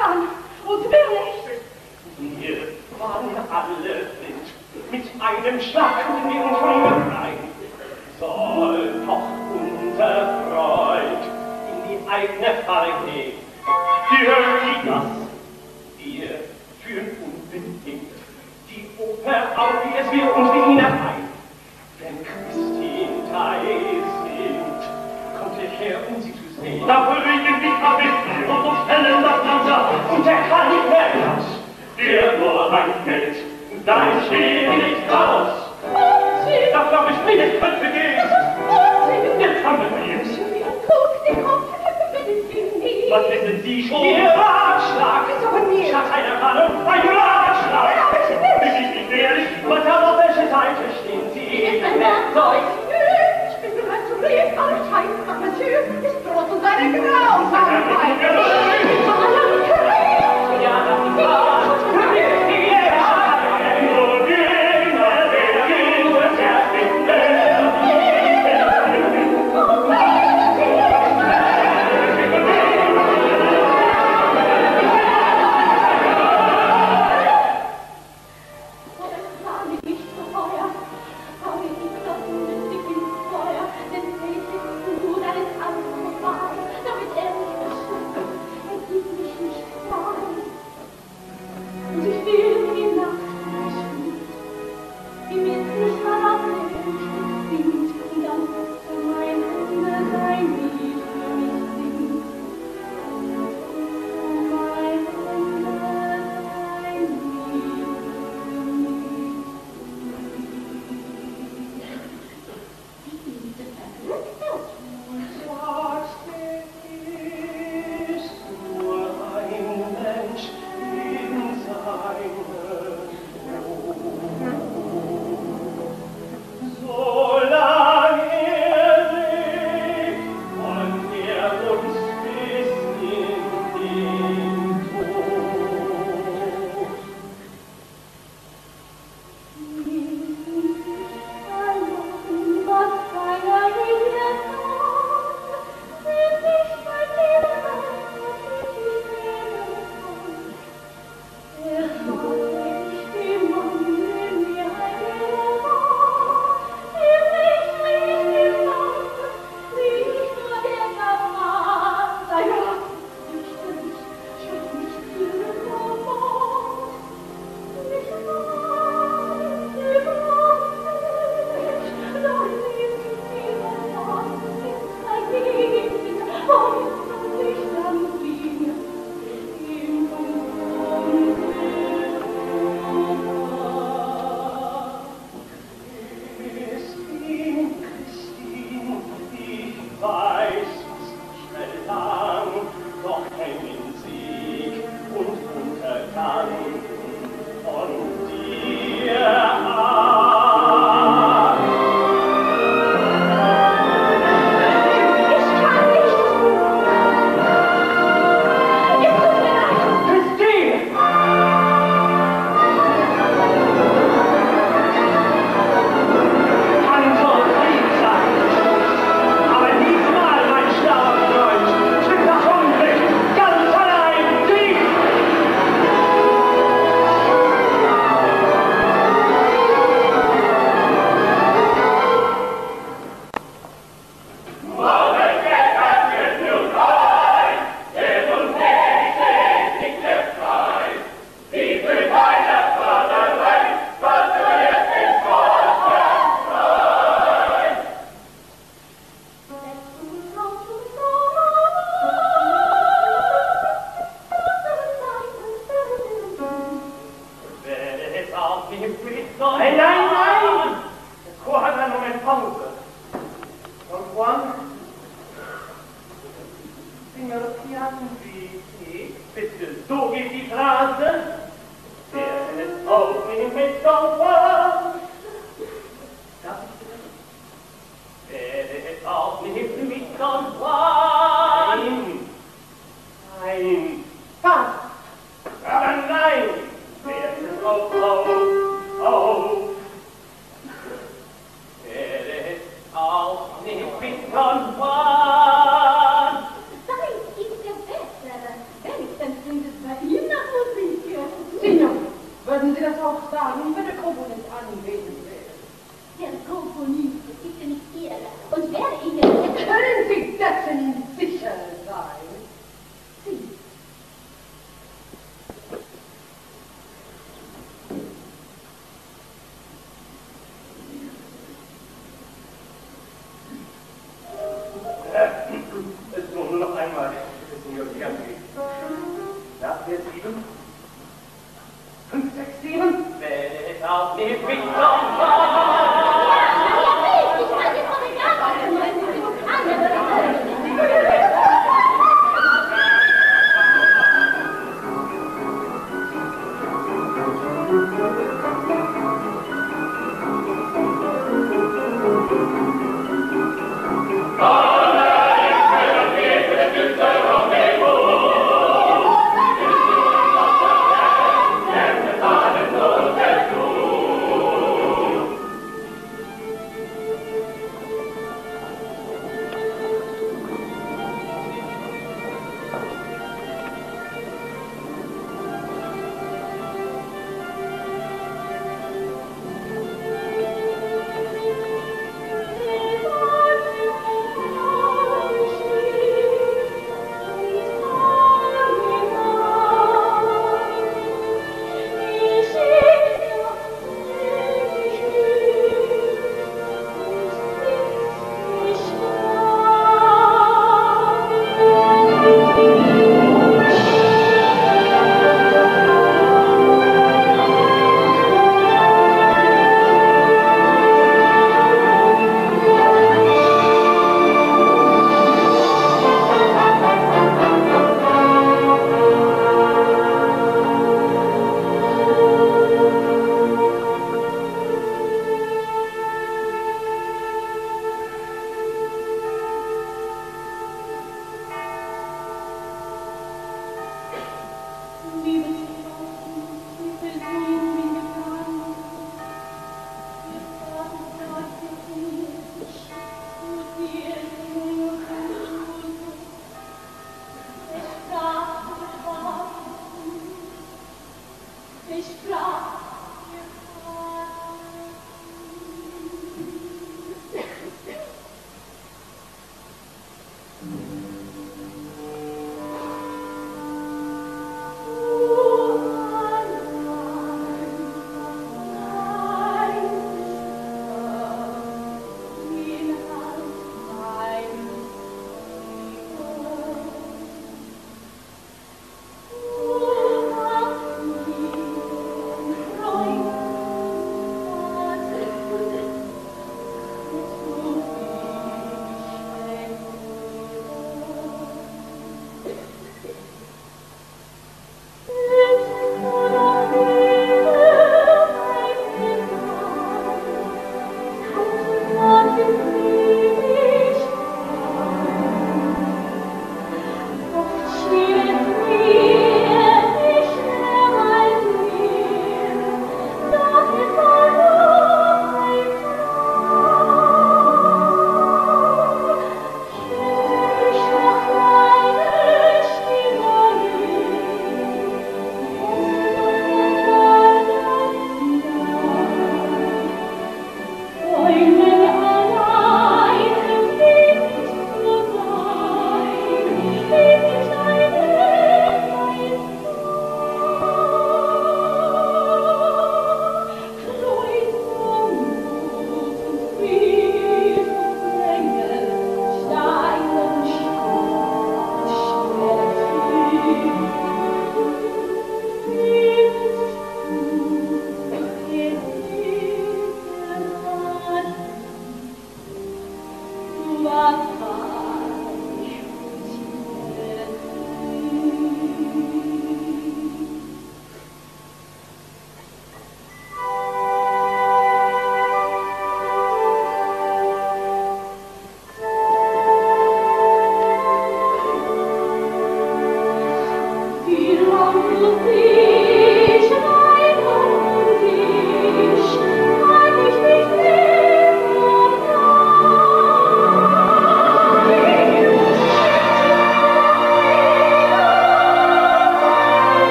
kann und will nicht.
Wir waren alle blind, mit einem Schlag und wir uns schon befreien. Soll doch unser Freund in die eigene Falle gehen. Für das wir führen unbedingt die Oper auf, wie es wir uns wie ihn ein. Wenn Christine da ist, kommt er her, um sie zu sehen. Da beruhigen die Kabinen und uns stellen das Ganze und er kann nicht mehr raus. Der nur einfällt, da steht nicht raus. Da glaub ich nicht, es könnte gehen. Jetzt haben wir ihn. Was wissen Sie schon? Ihr Ratschlag! Schlag einer Ahnung, ein Ratschlag! Bin ich nicht ehrlich? Was haben auf welche Seite stehen Sie?
Ist ein Werkzeug! Ich bin bereit zu leben, aber Schein, ach, Monsieur, ist bloß uns eine Grausamkeit! Ja, das war... Wenigstens sind es bei
Würden Sie das auch sagen, wenn der Komponist anwesend wäre?
Der Komponist ist ja nicht Ihre und wäre Ihnen...
Können Sie dessen sicher sein? Sie.
So, nur noch einmal. Signor Bianchi. Nach der sieben? Fünf, sechs, sieben? Wenn es auf die Finger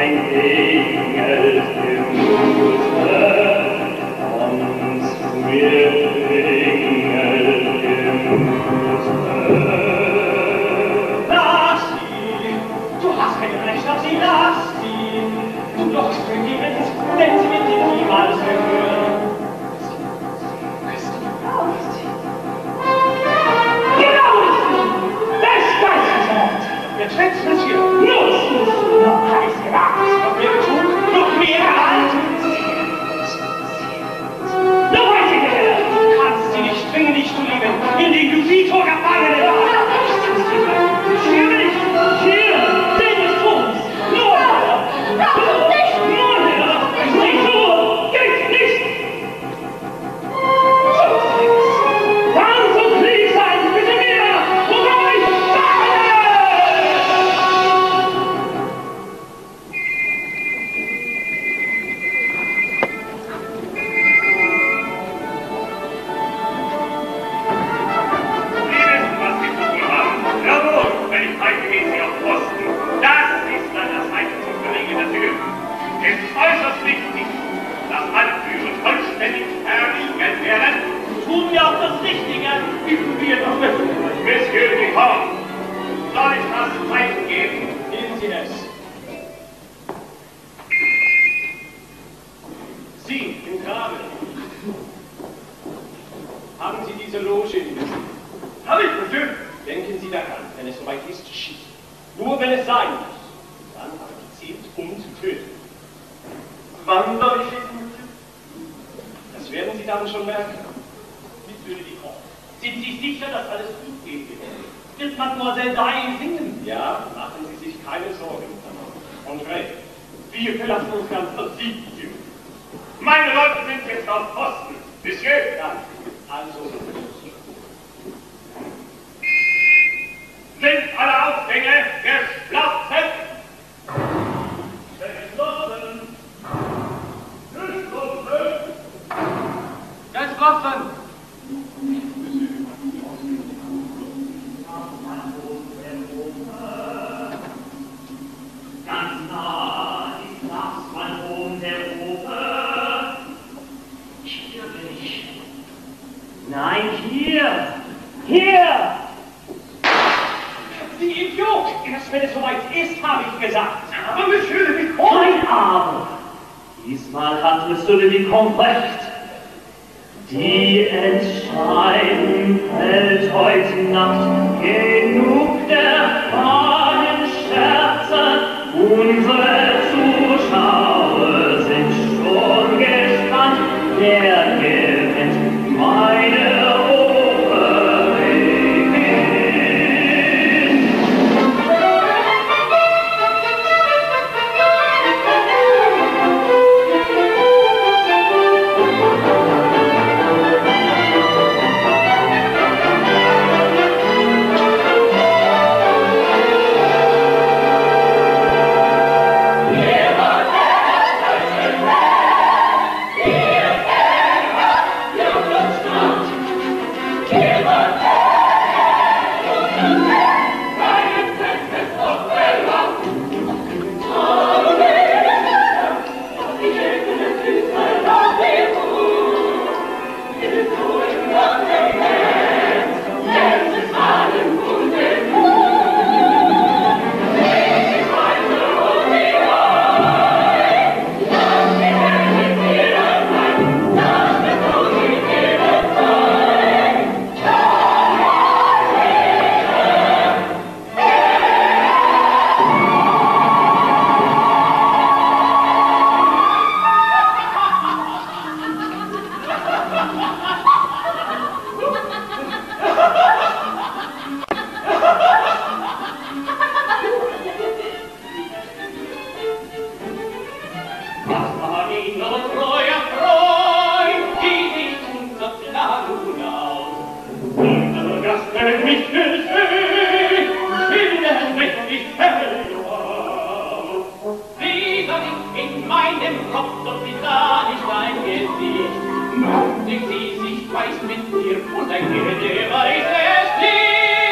ein Engel Gemüse, komm zu mir, Engel Gemüse.
Lass sie, du hast kein Recht auf sie, lass sie. Du lockst vergebens, denn sie wird dir niemals gehören. Jetzt schätzt es hier. Los, noch heiß gewagt. Noch mehr getun, noch mehr erhalten. Noch weiter, du kannst sie nicht zwingen, dich zu lieben, indem du sie zur Gefangene machst. Hier nicht, hier, denn es tut's. Nur her. Nur nicht. Nur her. Nicht nur, geht nicht. Wann so lieb sein, bitte mehr, und euch sagen!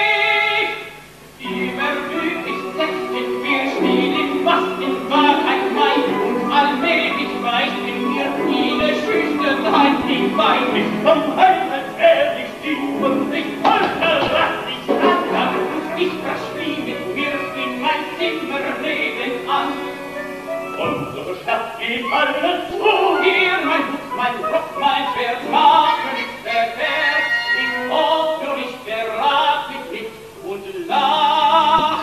Was in Wahrheit Nein, ich wein nicht vom Heimel, ehrlich stieg und ich wollte, was ich an. Ich verschwie mit mir in mein Zimmer nebenan. Unsere Stadt geht alle zu. Hier mein Hut, mein Rock, mein Schwert, machen ist der Wert. Ich hoffe nicht, der Rat mich nicht und lach.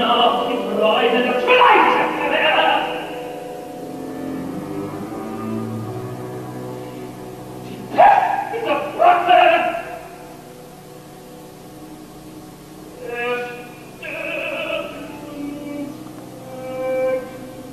auf die Freude der Fleiße verwehrt. Die Pest dieser Frotte! Es stirbt uns weg.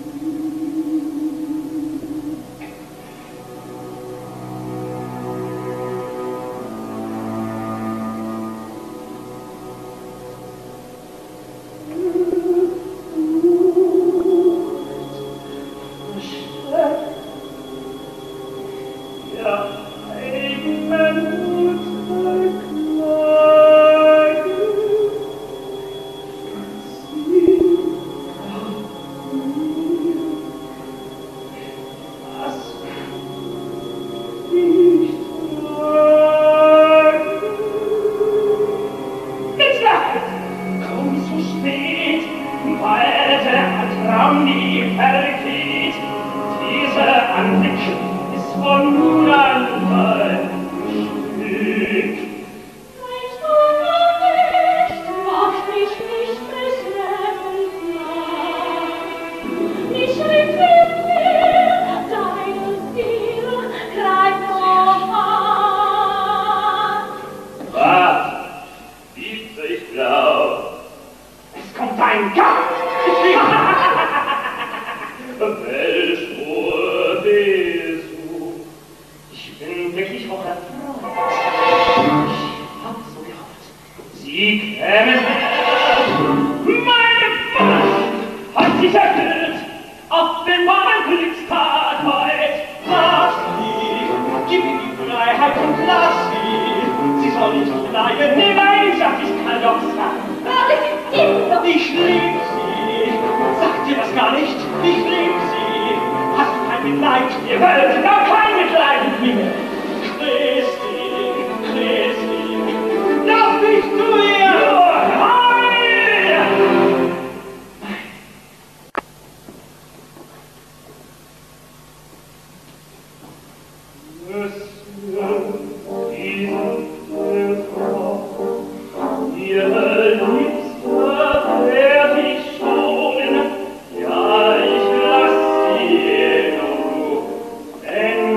Ja, eigenen Mut beklagen. Sie das nicht tragen. Jetzt lacht, komm zu spät, weil der Traum nie vergeht. Dieser Anblick ist von nun an mein Stück.
Mein Vater nicht, macht mich nicht beschrecken sein. Nicht rief mir, deine Seele greift noch an.
Was? Liebste, ich glaub, es kommt ein Kampf! Welch Ruhe bist du? Ich bin wirklich auch erfreut. Ich hab so gehofft, sie kämen her. Meine Wunsch hat sich erfüllt. Auf den warmen Glückstag heut. Lass sie, gib ihr die Freiheit und lass sie. Sie soll nicht bleiben. Nee, nein, sag ich kann doch sagen.
Gerade sind sie doch.
Ich lieb sie. Sag dir das gar nicht. Ich lieb sie. Hast du kein Mitleid? Ihr wollt gar kein Mitleid mit mir. Christi, Christi, lass mich zu ihr. Heil! Monsieur, diese Frau, ihre Liebste werd ich schon, ja, ich lass sie nur, denn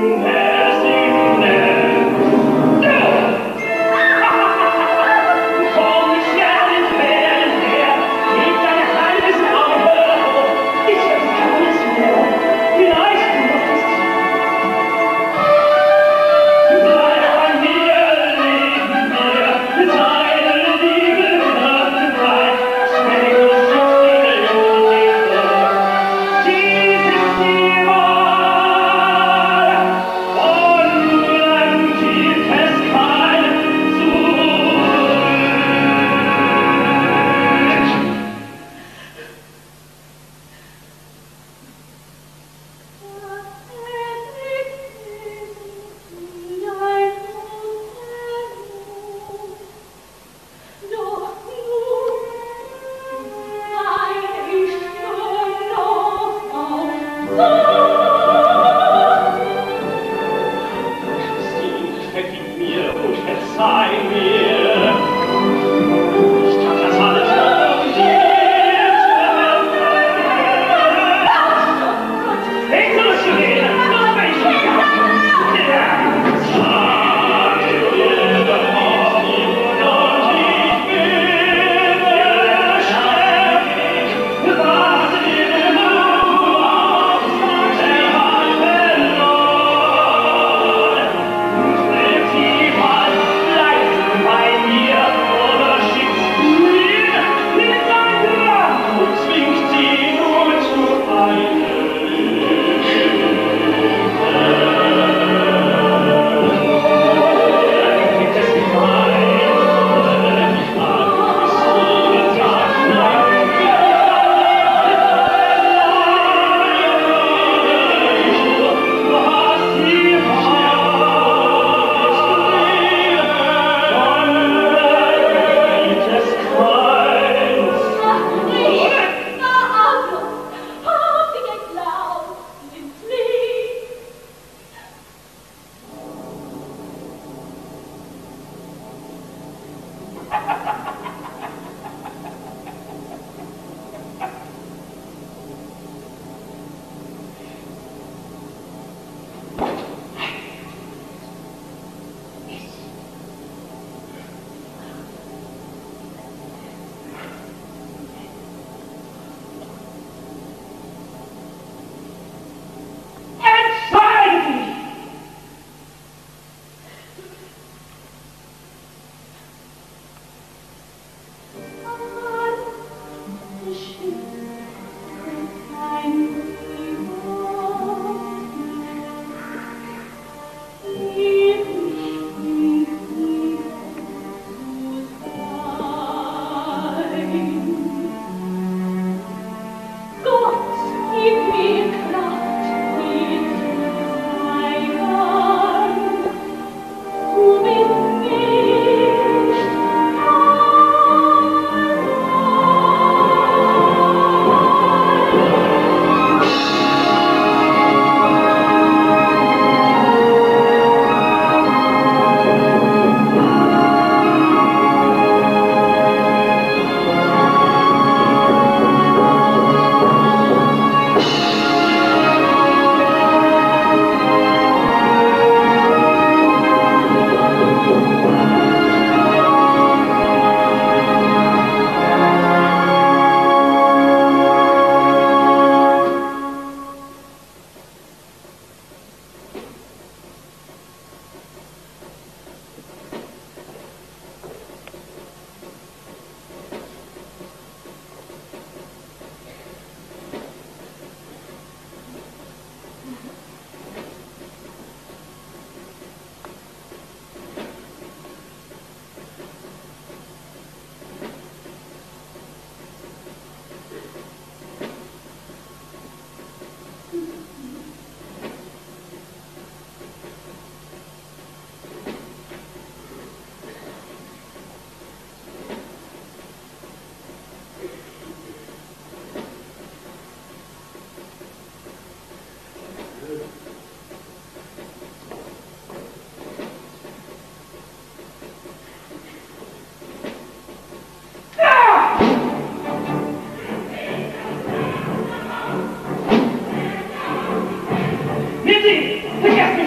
Vergesst